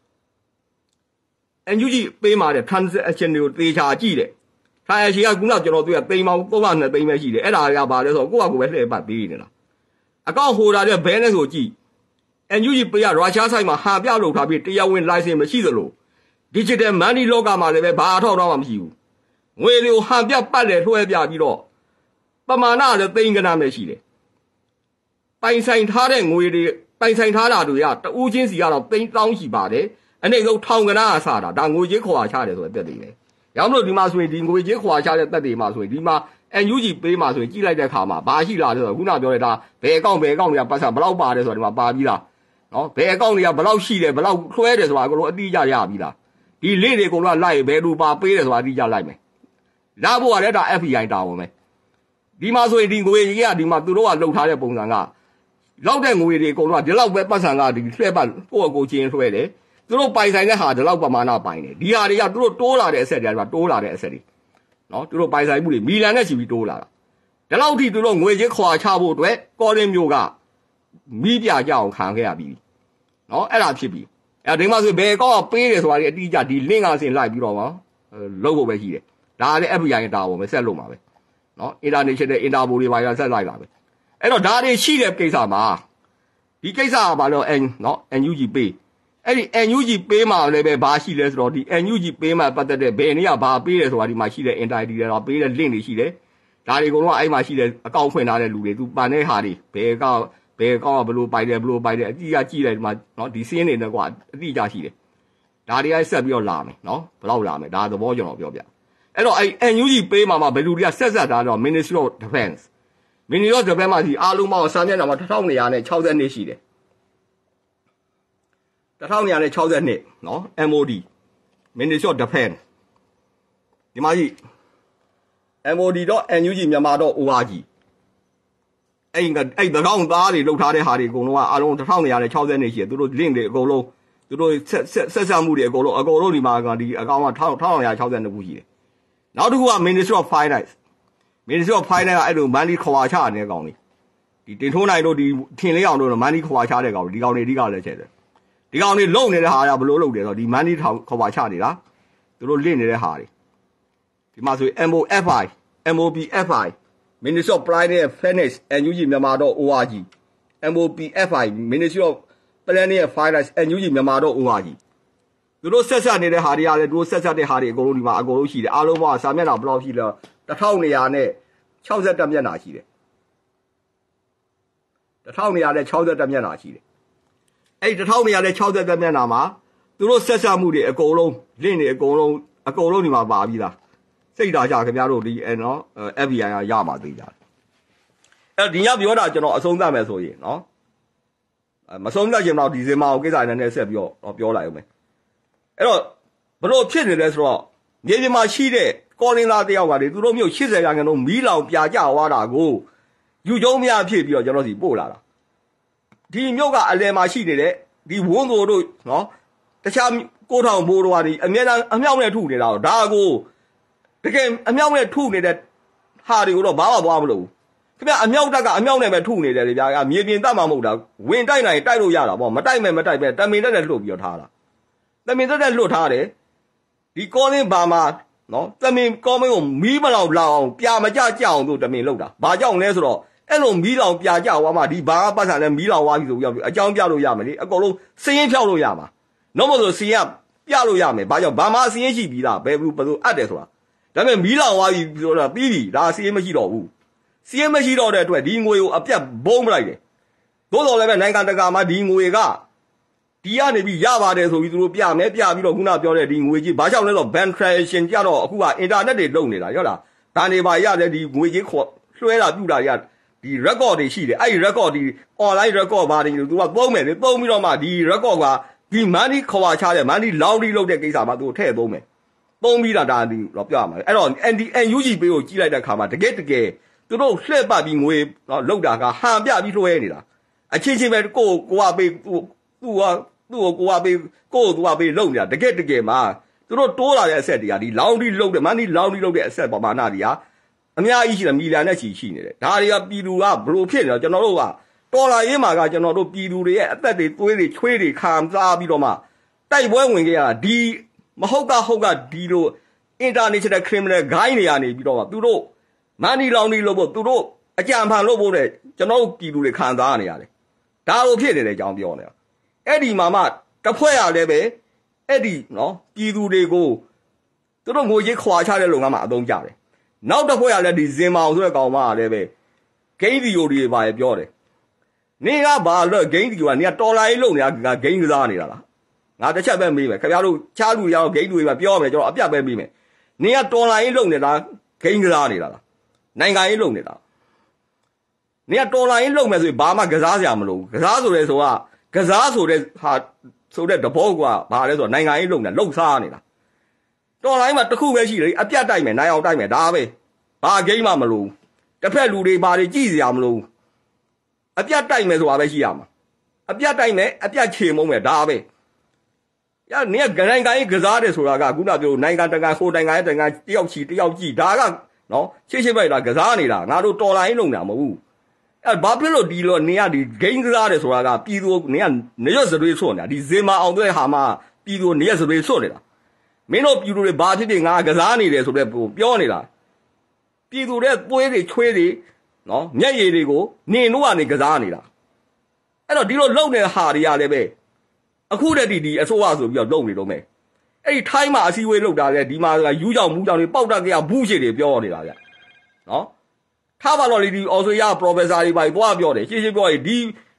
N U G ပေးမှာတဲ့ transaction တွေကိုသေချာကြည့်တယ် transaction ကခုနကျွန်တော်တွေ့ရသိန်းပေါင်းthree hundred twoသိန်းပဲရှိတယ်အဲ့ဒါကဘာလဲဆိုတော့ကိုယ့်ဟာကိုယ်ပဲလှည့်ပတ်ပေးနေတာအကောင့်ဟိုတာတဲ့ဘဲနဲ့ဆိုကြည့် N U G ပေးရရုရှားဆိုင်မှာဟန်ပြလုပ်ထားပြီးတရားဝင် license မရှိသလို digital money လောကမှာလည်းပဲဘာအထောက်အထားမှမရှိဘူးငွေတွေကိုဟန်ပြပတ်တယ်လွှဲပြပြီးတော့ပမာဏလည်းသိန်းကနမ်းပဲရှိတယ်ပိုင်ဆိုင်ထားတဲ့ငွေတွေပိုင်ဆိုင်ထားတာတွေကတဦးချင်းစီကတော့သိန်းတောင်းရှိပါတယ်အနေဆုံးထောင်ကနန်းအစားတာဒါငွေကြေးခွာချတယ်ဆိုတဲ့တက်တွေပဲရောင်းလို့ဒီမှာဆိုရင်ဒီငွေကြေးခွာချတဲ့တက်တွေမှာဆိုရင်ဒီမှာ N U G ပေးမှာဆိုရင်ကြည့်လိုက်တဲ့အခါမှာဘာရှိလာလဲဆိုတော့ခုနပြောတဲ့ဒါဘယ်အကောင့်ဘယ်အကောင့်တွေကပတ်စံဘယ်လောက်ပါတယ်ဆိုတော့ဒီမှာပါပြီးလားနော်ဘယ်အကောင့်တွေကဘယ်လောက်ရှိတယ်ဘယ်လောက်လွှဲတယ်ဆိုတာကိုတော့အတိအကျရပြီးလားဒီလင့်တွေကိုတော့လိုက်ဘယ်လိုပါပေးတယ်ဆိုတာအတိအကျလိုက်မယ်လာဖို့ကလည်းဒါ F B I တာဝန်ပဲဒီမှာဆိုရင်ဒီငွေကြီးကဒီမှာသူတို့ကလှုပ်ထားတဲ့ပုံစံကလောက်တဲ့ငွေတွေအကုန်လုံးကဒီလောက်ပဲပတ်စံကဒီလွှဲပတ်ကိုယ့်အကိုချင်းလွှဲတယ်သူတို့ပိုင်ဆိုင်တဲ့ဟာဒီလောက်ပမာဏပိုင်တယ်ဒီဟာတွေကသူတို့တိုးလာတဲ့အဆက်တွေကတိုးလာတဲ့အဆက်တွေနော်သူတို့ပိုင်ဆိုင်မှုတွေမီလန်နဲ့ချီပြီးတိုးလာတာဒီလောက်ထိသူတို့ငွေကြေးခွာချဖို့အတွက်ကော်ရင်မျိုးကမိပြကြအောင်ခံခဲ့ရပြီနော်အဲ့ဒါဖြစ်ပြီအဲဒီမှာဆိုဘယ်ကောက်ကပေးတယ်ဆိုတာဒီအတိအကျဒီ link ကဆင်လိုက်ပြီးတော့လုပ်ဖို့ပဲရှိတယ်ဒါလည်း F B I တာဝန်ပဲဆက်လုပ်မှာပဲနော် international interpol တွေပါရဆက်လိုက်လာပဲအဲ့တော့ဒါတွေရှိတဲ့ကိစ္စမှာဒီကိစ္စကဘာလို့ N နော် N U G ပေးအဲ့ဒီ N U G ပေးမှာလည်းပဲဘာရှိလဲဆိုတော့ဒီ N U G ပေးမှာပတ်သက်တဲ့ဘယ်နေရာဘာပေးတယ်ဆိုတာဒီမှာရှိတဲ့ entity တွေတော့ပေးတဲ့ link တွေရှိတယ်ဒါတွေကတော့အဲ့မှာရှိတဲ့အကောင့်ဖွင့်ထားတဲ့လူတွေသူပန်တဲ့ဟာတွေဘယ်ကောက်ဘယ်ကောက်ကဘလို့ပိုက်တယ်ဘလို့ပိုက်တယ်အတိအကျကြည့်လိုက်ဒီမှာနော်ဒီစင်းနေတယ်ကွာအတိအကျရှိတယ်ဒါတွေကဆက်ပြီးတော့လာမယ်နော်ဘယ်လောက်လာမယ်ဒါသဘောကျွန်တော်ပြောပြအဲ့တော့အဲ့ N U G ပေးမှာမှာဘယ်လူတွေကဆက်ဆက်ထားတော့ Ministry of Defense Ministry of Defense မှာဒီအားလုံးပေါင်းစာမျက်နှာမှာတစ်ထောင်နှစ်ရာနဲ့ခြောက်ဆယ်နှစ်ရှိတယ်တစ်ထောင်နှစ်ရာနဲ့ခြောက်ဆယ်နှစ်နော် M O D Ministry of Defense ဒီမှာကြီး M O D တော့ N U G မြန်မာတော့ O R G အဲ့အဲ့တကောင်သားတွေလောက်ထားတဲ့ဟာတွေအကုန်လုံးကအားလုံးတစ်ထောင်နှစ်ရာနဲ့ခြောက်ဆယ်နှစ်ရှိတယ်သူတို့ link တွေအကုန်လုံးသူတို့ဆက်ဆက်ဆက်မှုတွေအကုန်လုံးအကုန်လုံးဒီမှာဒီအကောင်ကတစ်ထောင်တစ်ထောင်နှစ်ရာခြောက်ဆယ်နှစ်ခုရှိတယ်နောက်တစ်ခုက Ministry of Finance Ministry of Finance ကအဲ့လို money ခွာချနေတဲ့ကောင်တွေဒီတင်ထိုးနိုင်တို့ဒီထင်လေးအောင်တို့ money ခွာချတဲ့ကောင်ဒီကောင်တွေအဓိကလည်းချက်တယ်ဒီကောင်တွေလုံနေတဲ့ဟာကဘယ်လိုလုပ်တယ်ဆိုတော့ဒီ money ခွာချနေတာသူတို့လင့်နေတဲ့ဟာတွေဒီမှာဆို M O F I M O P F I Ministry of Planning and Finance N U G မြန်မာတော့ O R G M O P F I Ministry of Planning and Finance N U G မြန်မာတော့ O R G သူတို့ဆက်ဆက်နေတဲ့ဟာတွေကလည်းသူတို့ဆက်ဆက်တဲ့ဟာတွေအကုန်လုံးဒီမှာအကုန်လုံးရှိတယ်အားလုံးပေါင်းစာမျက်နှာဘယ်လောက်ရှိလဲတစ်ထောင်နှစ်ရာနဲ့ခြောက်ဆယ်မျက်နှာရှိတယ်တစ်ထောင်နှစ်ရာနဲ့ခြောက်ဆယ်မျက်နှာရှိတယ်အဲ့တစ်ထောင်နှစ်ရာနဲ့ခြောက်ဆယ်မျက်နှာမှာသူတို့ဆက်ဆက်မှုတွေအကုန်လုံးလင့်တွေအကုန်လုံးအကုန်လုံးဒီမှာပါပြီးသားစိတ်ဓာတ်ကြခင်ဗျားတို့ဒီနော် F B I ကရမှာသိကြတယ်အဲ့ဒီညပြောတာကျွန်တော်အဆုံးသတ်မယ်ဆိုရင်နော်မဆုံးသတ်ရင်တော့ဒီဇင်ဘာကိုကိစ္စနဲ့နဲ့ဆက်ပြီးတော့ပြောလိုက်အောင်မယ်အဲ့တော့ဘလို့ဖြစ်နေလဲဆိုတော့မြေပြင်မှာရှိတဲ့ကော်လင်းသားတယောက်ကလေသူတို့မျိုး၈၀ရာခိုင်နှုန်းမီးလောင်ပြကြသွားတာကိုယူကျုံမရဖြစ်ပြီးတော့ကျွန်တော်စီပို့လာတာဒီမျိုးကအလယ်မှာရှိနေတဲ့ဒီဝန်းကိုတို့နော်တခြားကိုထောင်ဘိုးတို့ကဒီအမြဲတမ်းအမြောက်နဲ့ထုနေတာတော့ဒါကိုတကယ်အမြောက်နဲ့ထုနေတဲ့ဟာတွေကိုတော့ဘာမှသွားမလို့ခင်ဗျအမြောက်တက်ကအမြောက်နဲ့ပဲထုနေတယ်လေဗျာမြေပြင်တက်မှာမဟုတ်တာဝင်တိုက်နိုင်တိုက်လို့ရတာပေါ့မတိုက်မဲ့မတိုက်ပဲတမင်တက်နဲ့လှုပ်ပြီးတော့ထားတာတမင်တက်နဲ့လှုပ်ထားတယ်ဒီကောလင်းဘာမှာနော်တမင်ကောမင်းကိုမီးမလောင်လောင်ပြာမကြကြအောင်တို့တမင်လှုပ်တာဘာကြောင့်လဲဆိုတော့အဲ့လိုမီးလောင်ပြာကြသွားမှဒီဘာပတ်စံလဲမီးလောင်သွားပြီဆိုပြီးအကြောင်းပြလို့ရမယ်လေအကုန်လုံးစင်းရင်ဖြောက်လို့ရမှာတော့မဆိုစင်းရပြလို့ရမယ်ဘာကြောင့်ဘာမှစင်းရင်ရှိပြီးသားဘယ်ဘူးဘယ်လိုအပ်တယ်ဆိုတာဒါပေမဲ့မီးလောင်သွားပြီဆိုတာပြီးပြီဒါစင်းရင်မရှိတော့ဘူးစင်းရင်မရှိတော့တဲ့အတွက်ဒီငွေကိုအပြတ်ဘုံပလိုက်တယ်သို့တော်လည်းပဲနိုင်ငံတကာမှာဒီငွေကဒီကနေပြီးရပါတယ်ဆိုပြီးသူတို့ပြမယ်ပြပြီးတော့ခုနပြောတဲ့ဒီငွေကြီးဘာကြောင့်လဲဆိုတော့ ban transaction ကြတော့အခုကအင်တာနက်တွေလုံနေတာဟုတ်လားဒါနေပါရတယ်ဒီငွေကြီးခေါ်လွှဲတာပြူတာတွေကဒီ record တွေရှိတယ်အဲ့ဒီ record ဒီ online record ဘာတွေလို့သူကသုံးမယ်လေသုံးပြီးတော့မှဒီ record ကဒီ money ခွာချတဲ့ money laundry လုပ်တဲ့ကိစ္စမှာသူထည့်သုံးမယ်သုံးပြီးတာဒါဒီတော့ပြရမှာအဲ့တော့ N U G ပေးကိုကြီးလိုက်တဲ့ခါမှာတကယ်တကယ်သူတို့လှည့်ပတ်ပြီးငွေလောက်တာကဟန်ပြပြီးလွှဲနေတာအချင်းချင်းပဲကိုကိုကပေးသူသူကသူ့ကိုကိုကပေးကိုကိုကပေးလုံနေတာတကယ်တကယ်မှာသူတို့တိုးလာတဲ့အဆက်တွေကဒီလောင်းဒီလုံတဲ့ money လောင်းဒီလုံတဲ့အဆက်ပမာဏတွေကအများကြီးရှိတယ်မီလီယံနဲ့ချီရှိနေတယ်ဒါတွေကပြည်သူကဘလို့ဖြစ်နေတော့ကျွန်တော်တို့ကတော်လာရေးမှာကကျွန်တော်တို့ပြည်သူတွေရဲ့အသက်တွေသွေးတွေချွေးတွေခံစားပြီးတော့မှတိုက်ပွဲဝင်ကြရဒီမဟုတ်ကဟုတ်ကဒီလို international criminal guy တွေကနေပြီးတော့မှသူတို့ money laundering လုပ်ဖို့သူတို့အကြံဖန်လို့ဖို့တဲ့ကျွန်တော်တို့ပြည်သူတွေခံစားနေရတယ်ဒါလိုဖြစ်နေတဲ့အကြောင်းပြောနေတာအဲ့ဒီမှာမှတစ်ဖွဲ့ရလည်းပဲအဲ့ဒီနော်ပြည်သူတွေကိုသူတို့ငွေကြီးခွာချတဲ့လုပ်ငန်းမှာအသုံးကြတယ်နောက်တစ်ဖွဲ့ရလည်းဒီဇင်မောင်ဆိုတဲ့ကောင်မကလည်းပဲဂိမ်းဒီယိုတွေပါပြောတယ်နင်ကဘာလို့ဂိမ်းဒီယိုကနင်ကတော်လာရေးလုပ်နေတာကဂိမ်းကစားနေတာလားငါတစ်ချက်ပဲမေးမယ်ခင်ဗျားတို့ချားလူရောဂိမ်းတွေပဲပြောမယ်ကျွန်တော်အပြတ်ပဲမေးမယ်နင်ကတော်လာရေးလုပ်နေတာဂိမ်းကစားနေတာလားနိုင်ငံရေးလုပ်နေတာနင်ကတော်လာရေးလုပ်မယ်ဆိုရင်ဘာမှကစားစရာမလိုဘူးကစားဆိုတဲ့ဆိုတာကစားဆိုတဲ့ဟာဆိုတဲ့တဘောကဘာလဲဆိုတော့နိုင်ငံရေးလုပ်နေတာလှုပ်ရှားနေတာတော်လိုင်းမှာတစ်ခုပဲရှိတယ်အပြတ်တိုက်မယ်နိုင်အောင်တိုက်မယ်ဒါပဲဘာဂိမ်းမှမလိုတစ်ဖက်လူတွေဘာတွေကြည့်စရာမလိုအပြတ်တိုက်မယ်ဆိုတာပဲရှိရမှာအပြတ်တိုက်မယ်အပြတ်ချေမုံမယ်ဒါပဲရနင်ကနိုင်ငံရေးကစားတယ်ဆိုတာကခုနပြောနိုင်ငံတကာဟိုနိုင်ငံရဲ့နိုင်ငံတယောက်ချီတယောက်ကြည့်ဒါကနော်ချစ်ချစ်ပဲလားကစားနေတာငါတို့တော်လိုင်းလုံးနေတာမဟုတ်ဘူးအဲဘာဖြစ်လို့ဒီလိုနင်ကဒီဂိမ်းကစားတယ်ဆိုတာကပြည်သူနင်ကနေရွစတွေးဆွနေတာဒီဇင်မာအောင်တဲ့ဟာမှပြည်သူနေရွစတွေးဆွနေတာမင်းတို့ပြည်သူတွေဘာဖြစ်ဖြစ်ငါကစားနေတယ်ဆိုတဲ့ပြောနေတာပြည်သူတွေသွေးတွေချွေးတွေနော်မျက်ရည်တွေကိုနင်တို့ကနေကစားနေတာအဲ့တော့ဒီလိုလုံနေတဲ့ဟာတွေကလည်းပဲအခုတည်းဒီဒီအစိုးရဆိုပြီးတော့လုံနေတော့မယ်အဲ့ဒီထိုင်းမှာအစည်းအဝေးလုပ်တာလေဒီမှာယူးကြောင်မူးကြောင်တွေပေါက်တက်ကြရဘူးရှိတွေပြောနေတာဗျနော်ထားပါတော့လေဒီအော်စတြေးလျ professor တွေပါသွားပြောတယ်ရှင်းရှင်းပြောရင်ဒီ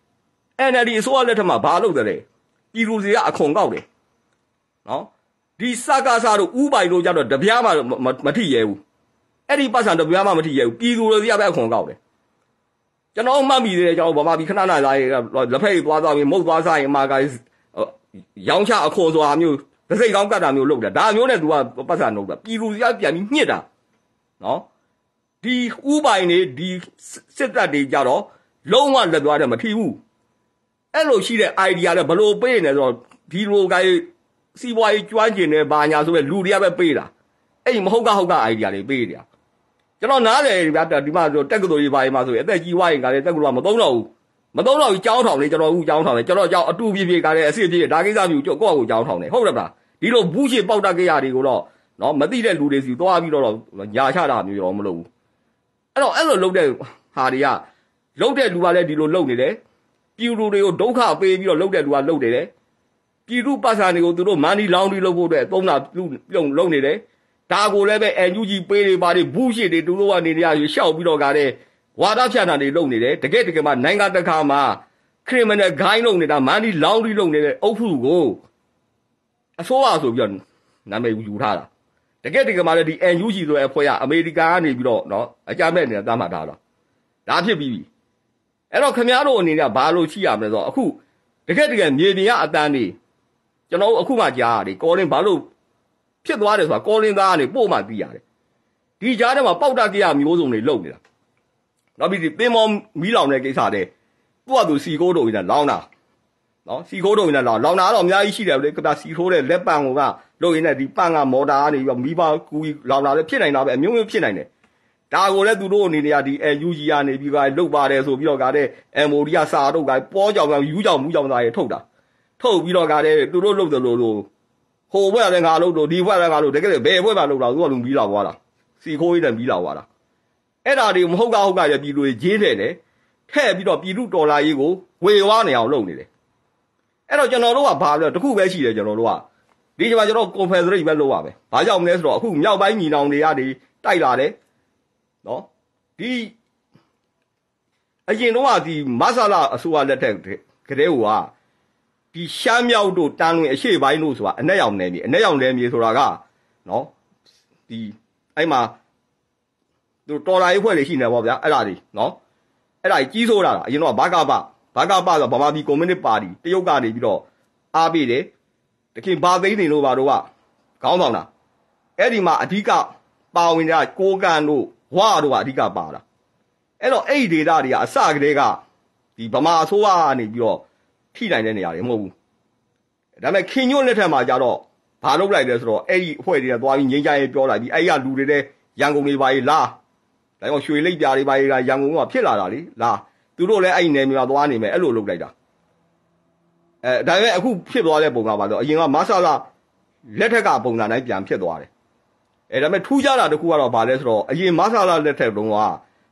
N L D အစိုးရလက်ထက်မှာဘာလုပ်တယ်လဲပြည်သူတွေကအခွန်ကောက်တယ်နော်ဒီစကားစားတို့ဥပိုင်တို့ကြတော့တပြားမှမထိရဲဘူးအဲ့ဒီပတ်စံတပြားမှမထိရဲဘူးပြည်သူတွေကပဲအခွန်ကောက်တယ်ကျွန်တော်မှတ်မိသေးတယ်ကျွန်တော်ဗမာပြည်ခဏခဏလာရင်လက်ဖက်သွားသွားပြီးမုတ်သွားစားရင်အမာကရောင်းချအခွန်ဆိုတာမျိုးဒစိတ်ကောင်းကတ်တာမျိုးလုပ်တယ်ဒါမျိုးနဲ့သူကပတ်စံလုပ်တာပြည်သူတွေကပြန်ပြီးညှစ်တာနော်ဒီဥပိုင်တွေဒီစစ်တပ်တွေကြတော့လုံးဝလက်သွားတယ်မထီဘူးအဲ့လိုရှိတဲ့ idea နဲ့ဘလို့ပေးနေဆိုတော့ဒီလိုကစီးပွားရေးကျွမ်းကျင်တဲ့ဘာညာဆိုပဲလူတွေကပဲပေးတာအဲ့ဒီမဟုတ်ကဟုတ်က idea တွေပေးတယ်ကျွန်တော်နားလေဗျာဒီမှာဆိုတက်ကတော်ကြီးပါရင်မှာဆိုရင်အသက်ကြီးဝိုင်းကလည်းတက်ကတော်ကမသုံးတော့ဘူးမသုံးတော့ဘူးကြောင်းထောင်လေကျွန်တော်ဦးကြောင်းထောင်လေကျွန်တော်ကြောင်းအတူပြေပြေကလည်းအစစ်ပြေဒါကိစ္စမျိုးကိုယ့်ကိုကြောင်းထောင်တယ်ဟုတ်တယ်ဗျာဒီလိုဘူးရှိပေါက်တက်ကြရတွေကိုတော့နော်မသိတဲ့လူတွေစီသွားပြီးတော့ညာချတာမျိုးတော့မလုပ်ဘူးအဲ့တော့အဲ့လိုလုပ်တဲ့ဟာတွေကလုပ်တဲ့လူကလည်းဒီလိုလုပ်နေတယ်ပြည်သူတွေကိုဒုက္ခပေးပြီးတော့လုပ်တဲ့လူကလုပ်နေတယ်ပြည်သူပတ်စံတွေကိုသူတို့မန်ဒီလောင်းပြီးလုပ်ဖို့အတွက်သုံးတာပြုံလုပ်နေတယ်ဒါကိုလည်းပဲအန်ယူဂျီပေးတွေပါတွေဘူးရှိတွေသူတို့ကနေနေရရှောက်ပြီးတော့ကလည်းဝါဒဖြန့်တာတွေလုပ်နေတယ်တကယ်တကယ်မှနိုင်ငံတကာမှာခရစ်မနယ်ဂိုင်းလုပ်နေတာမန်ဒီလောင်းပြီးလုပ်နေတဲ့အုပ်စုကိုအစိုးရဆိုပြီးတော့နာမည်ယူထားတာတကယ်တကယ်မှလည်းဒီ N U G ဆိုတဲ့အဖွဲ့ကအမေရိကန်ကနေပြီးတော့နော်အကြမ်းမဲ့နေတာသတ်မှတ်ထားတာဒါဖြစ်ပြီးပြီအဲ့တော့ခင်ဗျားတို့အနေနဲ့ဘာလို့ရှိရမလဲဆိုတော့အခုတကယ်တကယ်မြေပြင်ကအတန်းနေကျွန်တော်အခုမှကြားရတယ်ကောလင်းဘာလို့ဖြစ်သွားတယ်ဆိုတာကောလင်းသားကနေပို့မှသိရတယ်ဒီကြားထဲမှာပေါက်တက်ကြရမျိုးစုံတွေလုံနေတာနောက်ပြီးဒီပင်မောမီးလောင်တဲ့ကိစ္စတဲ့သူ့အတူစီကိုးတုံကြီးနဲ့လောင်းတာနော်စီခိုးတုံနဲ့လောင်လောင်တာတော့အများကြီးရှိတယ်လေကတာစီခိုးတဲ့လက်ပံကလို့ရင်းနဲ့ဒီပန့်ကမော်တာကနေပြီးမီးပါကူလောင်တာလည်းဖြစ်နိုင်တာပဲအမျိုးမျိုးဖြစ်နိုင်တယ်ဒါကိုလည်းသူတို့အနေနဲ့ကဒီ U G ကနေပြီးကလုတ်ပါတယ်ဆိုပြီးတော့ကတဲ့ M O D ကစာတော့ကပေါ်ကြောင်ကြောင်ယူကြောင်မူကြောင်သားရေထုတ်တာထုတ်ပြီးတော့ကတဲ့သူတို့လုတ်တယ်လို့လို့ဟိုဘက်ကလည်းငါလုတ်တော့ဒီဘက်ကလည်းငါလုတ်တကယ်ဘယ်ဘက်မှာလုတ်တာသူကလူမီးလာသွားတာစီခိုးရတဲ့မီးလာသွားတာအဲ့ဒါတွေမဟုတ်ကဟုတ်ကရပြည်သူတွေဂျေးတယ်လေထဲ့ပြီးတော့ပြည်သူတော်လာရေးကိုဝေဝါးနေအောင်လုပ်နေတယ်အဲ့တော့ကျွန်တော်တို့ကဘာလဲတခုပဲရှိတယ်ကျွန်တော်တို့ကဒီချိန်မှာကျွန်တော် confederate ပဲလုပ်ရမယ်ဘာကြောင့်မလဲဆိုတော့အခုမြောက်ပိုင်းညီနောင်တွေကဒီတိုက်လာတယ်နော်ဒီအရင်တော့ကဒီမဆလာအစိုးရလက်ထက်ကတည်းကဒီရှမ်းမြောက်တို့တန်လွင်အရှေ့ပိုင်းတို့ဆိုတာအနက်ရောင်နယ်မြေအနက်ရောင်နယ်မြေဆိုတာကနော်ဒီအဲ့မှာသူတော်လာရေးဖွဲ့တွေရှိနေပါဗျာအဲ့ဒါတွေနော်အဲ့ဒါကြီးစိုးလာတာအရင်တော့ဘာကပဘာကပဆိုဗမာပြည်ကွန်မြူနစ်ပါတီတရုတ်ကနေပြီးတော့အားပေးတယ်တခင်ဘာသိန်းတွေလို့ဘာတို့ကခေါင်းဆောင်တာအဲ့ဒီမှာအဓိကပါဝင်ကြကိုကန်တို့ဝါတို့ကအဓိကပါတာအဲ့တော့အဲ့ဒီဒေတာတွေကအစကတည်းကဒီဗမာအစိုးရကနေပြီးတော့ထိနိုင်တဲ့နေရာတွေမဟုတ်ဘူးဒါပေမဲ့ခင်ညွန့်လက်ထက်မှာကြတော့ဘာလုပ်လိုက်လဲဆိုတော့အဲ့ဒီအဖွဲ့တွေကသွားပြီးငိမ့်ကြရေးပြောလိုက်ပြီးအဲ့ဒီကလူတွေတဲ့ရန်ကုန်တွေပါရေးလားဒါကြောင့်ရွှေလိပ်ပြာတွေပါရေးကရန်ကုန်ကဖြစ်လာတာလေလားသူတို့လည်းအဲ့ဒီနယ်မြေမှာသွားနေမယ်အဲ့လိုလုပ်လိုက်တာအဲဒါပေမဲ့အခုဖြစ်သွားတဲ့ပုံကပါတော့အရင်ကမဆလာလက်ထက်ကပုံစံတိုင်းပြန်ဖြစ်သွားတယ်အဲဒါပေမဲ့ထူးခြားတာတခုကတော့ဗာလဲဆိုတော့အရင်မဆလာလက်ထက်တုန်းက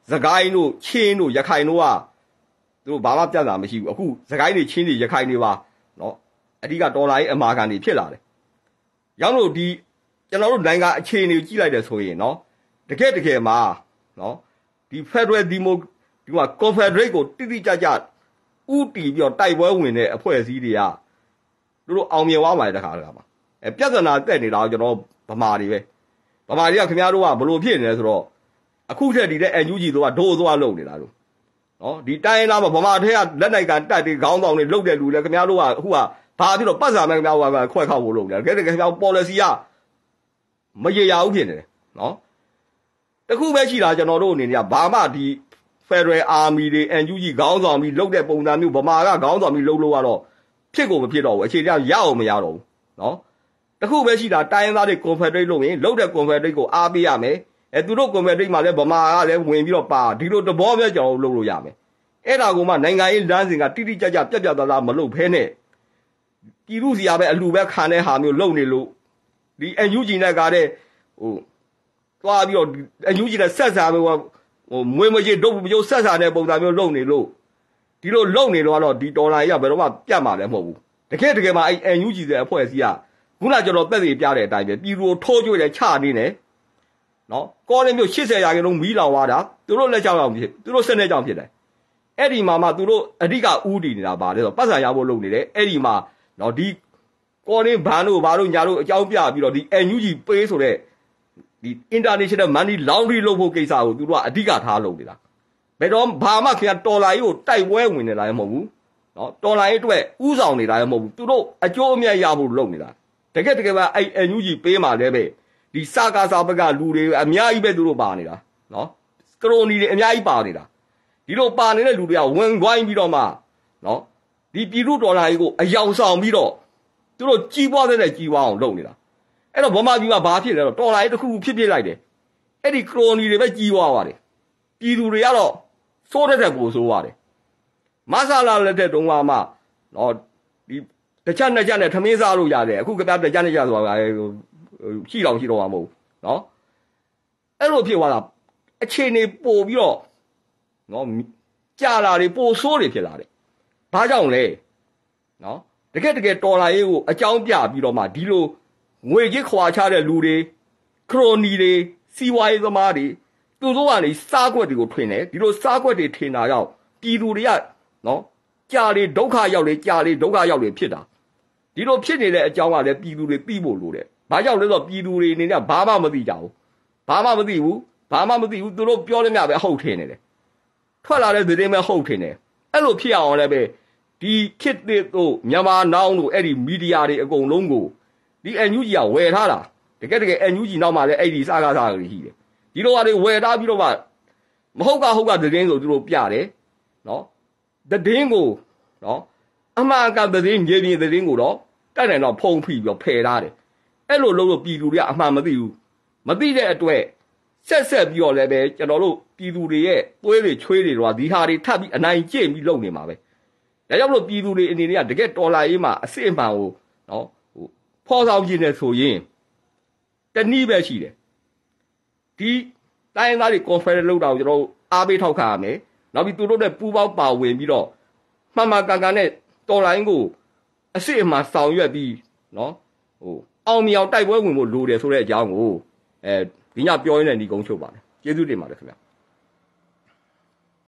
စကိုင်းတို့ချင်းတို့ရခိုင်တို့ကသူတို့ဘာမှပြဿနာမရှိဘူးအခုစကိုင်းတွေချင်းတွေရခိုင်တွေပါနော်အဓိကဒေါ်လာရေးအမာခံတွေဖြစ်လာတယ်ရောင်းလို့ဒီကျွန်တော်တို့နိုင်ငံအခြေအနေကိုကြည့်လိုက်တယ်ဆိုရင်နော်တကယ်တကယ်မှာနော်ဒီ Federal Demo ဒီက Confederate ကိုတိတိကျကျဥတီပြီးတော့တိုက်ပွဲဝင်တဲ့အဖွဲ့အစည်းတွေကတို့တို့အောင်မြင်သွားပါတယ်တခါတခါမှာအဲပြဿနာတက်နေတာကျွန်တော်ဗမာတွေပဲဗမာတွေကခင်ဗျားတို့ကဘလို့ဖြစ်နေလဲဆိုတော့အခုထက်ဒီတဲ့ N U G တို့ကဒိုးသွားလုံနေတာလို့နော်ဒီတိုင်းရင်းသားမှာဗမာထဲကလက်နိုင်ကန်တက်တွေခေါင်းဆောင်တွေလုတ်တဲ့လူတွေခင်ဗျားတို့ကအခုကဘာဖြစ်တော့ပတ်စာမဲ့ခင်ဗျားတို့ကခွဲခောက်ဖို့လုပ်တယ်တကယ်တကယ်ခင်ဗျားတို့ policy ကမရေရာဘူးဖြစ်နေတယ်နော်တခုပဲရှိတာကျွန်တော်တို့အနေနဲ့ကဘာမှဒီ Federal Army တွေ N U G ခေါင်းဆောင်ပြီးလုတ်တဲ့ပုံစံမျိုးဗမာကခေါင်းဆောင်ပြီးလုတ်လို့ကတော့ဖြစ်ကိုမဖြစ်တော့ဘူးအခြေတရားရအောင်မရတော့ဘူးနော်တခုပဲရှိတာတိုင်းရင်းသားတွေ Confederate လုပ်ရင်လုတ်တဲ့ Confederate ကိုအားပေးရမယ်အဲသူတို့ Confederate မှာလည်းဗမာကလည်းဝင်ပြီးတော့ပါဒီလိုတဘောပဲကျွန်တော်တို့လုပ်လို့ရမယ်အဲ့ဒါကိုမှနိုင်ငံရေးလမ်းစဉ်ကတိတိကျကျပြက်ပြက်သားသားမလုပ်ဖဲနဲ့ပြည်သူစီရပဲအလူပဲခံတဲ့ဟာမျိုးလုပ်နေလို့ဒီ N U G နဲ့ကားတဲ့ဟိုသွားပြီးတော့ N U G နဲ့ဆက်ဆံမျိုးဟိုမွေးမကြီးဒုတ်မျိုးဆက်ဆံတဲ့ပုံစံမျိုးလုပ်နေလို့ဒီလိုလုပ်နေတော့တော့ဒီဒေါ်လာကြီးကဘယ်တော့မှပြတ်မှာလည်းမဟုတ်ဘူးတကယ်တကယ်မှအဲ့ N U G တဲ့အဖွဲ့အစည်းကခုနကျွန်တော်တက်စီပြတဲ့အတိုင်းပဲပြည်သူကိုထိုးကြွတယ်ချနေတယ်နော်ကောလင်းမျိုးeightyရာခိုင်နှုန်းမီးလောင်သွားတာသူတို့လက်ကြောင်အောင်ဖြစ်သူတို့စနစ်ကြောင်ဖြစ်တယ်အဲ့ဒီမှာမှသူတို့အဓိကဥတည်နေတာပါလေဆိုပတ်စံရဖို့လုပ်နေတယ်အဲ့ဒီမှာနော်ဒီကောလင်းဘန်တို့ဘာတို့ညာတို့အကြောင်းပြပြီးတော့ဒီ N U G ပေးဆိုတဲ့ဒီ international money laundry လုပ်ဖို့ကိစ္စကိုသူတို့ကအဓိကထားလုပ်နေတာဘယ်တော့ဘာမှခင်ဗျာတော်လာကြီးကိုတိုက်ပွဲဝင်နေတာလည်းမဟုတ်ဘူးနော်တော်လာကြီးအတွက်ဥဆောင်နေတာလည်းမဟုတ်ဘူးသူတို့အကျိုးအမြတ်ရဖို့လုပ်နေတာတကယ်တကယ်ပဲအဲ့ N U G ပေးမှလည်းပဲဒီစကားစားဘက်ကလူတွေအများကြီးပဲသူတို့ပါနေတာနော်ကရိုနီတွေအများကြီးပါနေတာဒီလိုပါနေတဲ့လူတွေကဝင်ခွိုင်းပြီးတော့မှနော်ဒီပြည်သူတော်လာကြီးကိုအယောင်ဆောင်ပြီးတော့သူတို့ကြီးပွားတဲ့ကြီးပွားအောင်လုပ်နေတာအဲ့တော့ဗမာပြည်မှာဘာဖြစ်လဲတော့တော်လာကြီးတစ်ခုခုဖြစ်ဖြစ်လိုက်တယ်အဲ့ဒီကရိုနီတွေပဲကြီးပွားသွားတယ်ပြည်သူတွေကတော့စိုးတဲ့တဲ့ကိုစိုးသွားတယ်မဆလာလက်တဲ့တုံးကမှနော်ဒီတစ်ချက်နှစ်ချက်နဲ့ထမင်းစားလို့ရတယ်အခုကပြတစ်ချက်နှစ်ချက်ဆိုတာရှိတော့ရှိတော့မှာမဟုတ်နော်အဲ့လိုဖြစ်သွားတာအခြေအနေပို့ပြီးတော့နော်ကြာလာတွေပို့ဆိုးတွေဖြစ်လာတယ်ဘာကြောင့်လဲနော်တကယ်တကယ်တော်လာရေးကိုအကြောင်းပြပြီးတော့မှဒီလိုငွေကြီးခွာချတဲ့လူတွေခရိုနီတွေစီဝါရေးသမားတွေသူတို့ကနေစားကွက်တွေကိုထွင်တယ်ဒီလိုစားကွက်တွေထင်တာကြောင့်ပြည်သူတွေကနော်ကြာလေဒုက္ခရောက်လေကြာလေဒုက္ခရောက်လေဖြစ်တာဒီလိုဖြစ်နေတဲ့အကြောင်းကလည်းပြည်သူတွေသိဖို့လိုတယ်ဘာကြောင့်လဲဆိုတော့ပြည်သူတွေအနေနဲ့ဘာမှမသိကြဘူးဘာမှမသိဘူးဘာမှမသိဘူးသူတို့ပြောနေမြပဲဟုတ်ထင်နေတယ်ထွက်လာတဲ့သတင်းပဲဟုတ်ထင်တယ်အဲ့လိုဖြစ်အောင်လည်းပဲဒီခစ်တဲ့တို့မြန်မာနောင်တို့အဲ့ဒီမီဒီယာတွေအကုန်လုံးကိုဒီ N U G ကဝယ်ထားတာတကယ်တကယ် N U G နောက်မှလည်းအဲ့ဒီစားကားစားတွေရှိတယ်ဒီလိုဟာတွေဝယ်ထားပြီးတော့မှမဟုတ်ကဟုတ်ကသတင်းဆိုသူတို့ပြတယ်နော်သတင်းကိုနော်အမှန်ကသတင်းမြေပြင်သတင်းကိုတော့တိုက်တယ်တော့ဖုံးဖိပြီးတော့ဖယ်ထားတယ်အဲ့လိုလုပ်လို့ပြည်သူတွေကအမှန်မသိဘူးမသိတဲ့အတွက်ဆက်ဆက်ပြီးတော့လည်းပဲကျွန်တော်တို့ပြည်သူတွေရဲ့သွေးတွေချွေးတွေတော့ဒီဟာတွေထပ်ပြီးအနိုင်ကျင့်ပြီးလုပ်နေမှာပဲဒါကြောင့်မလို့ပြည်သူတွေအနေနဲ့ကတကယ်တော်လာရေးမှာအစစ်အမှန်ကိုနော်ဟိုဖော်ဆောင်ခြင်းနဲ့ဆိုရင်တနည်းပဲရှိတယ်ဒီတိုင်းသားတွေ conference လုပ်တာကိုကျွန်တော်အားပေးထောက်ခံရမယ်နောက်ပြီးသူတို့နဲ့ပူးပေါင်းပါဝင်ပြီးတော့မှန်မှန်ကန်ကန်နဲ့တော်လိုင်းကိုအစစ်အမှန်ဆောင်ရွက်ပြီးနော်ဟိုအောင်မြောင်တိုက်ပွဲဝင်ဖို့လိုတယ်ဆိုတဲ့အကြောင်းကိုအဲဒီညပြောရင်းနဲ့ညီကုန်းချုပ်ပါတယ်ကျေးဇူးတင်ပါတယ်ခင်ဗျ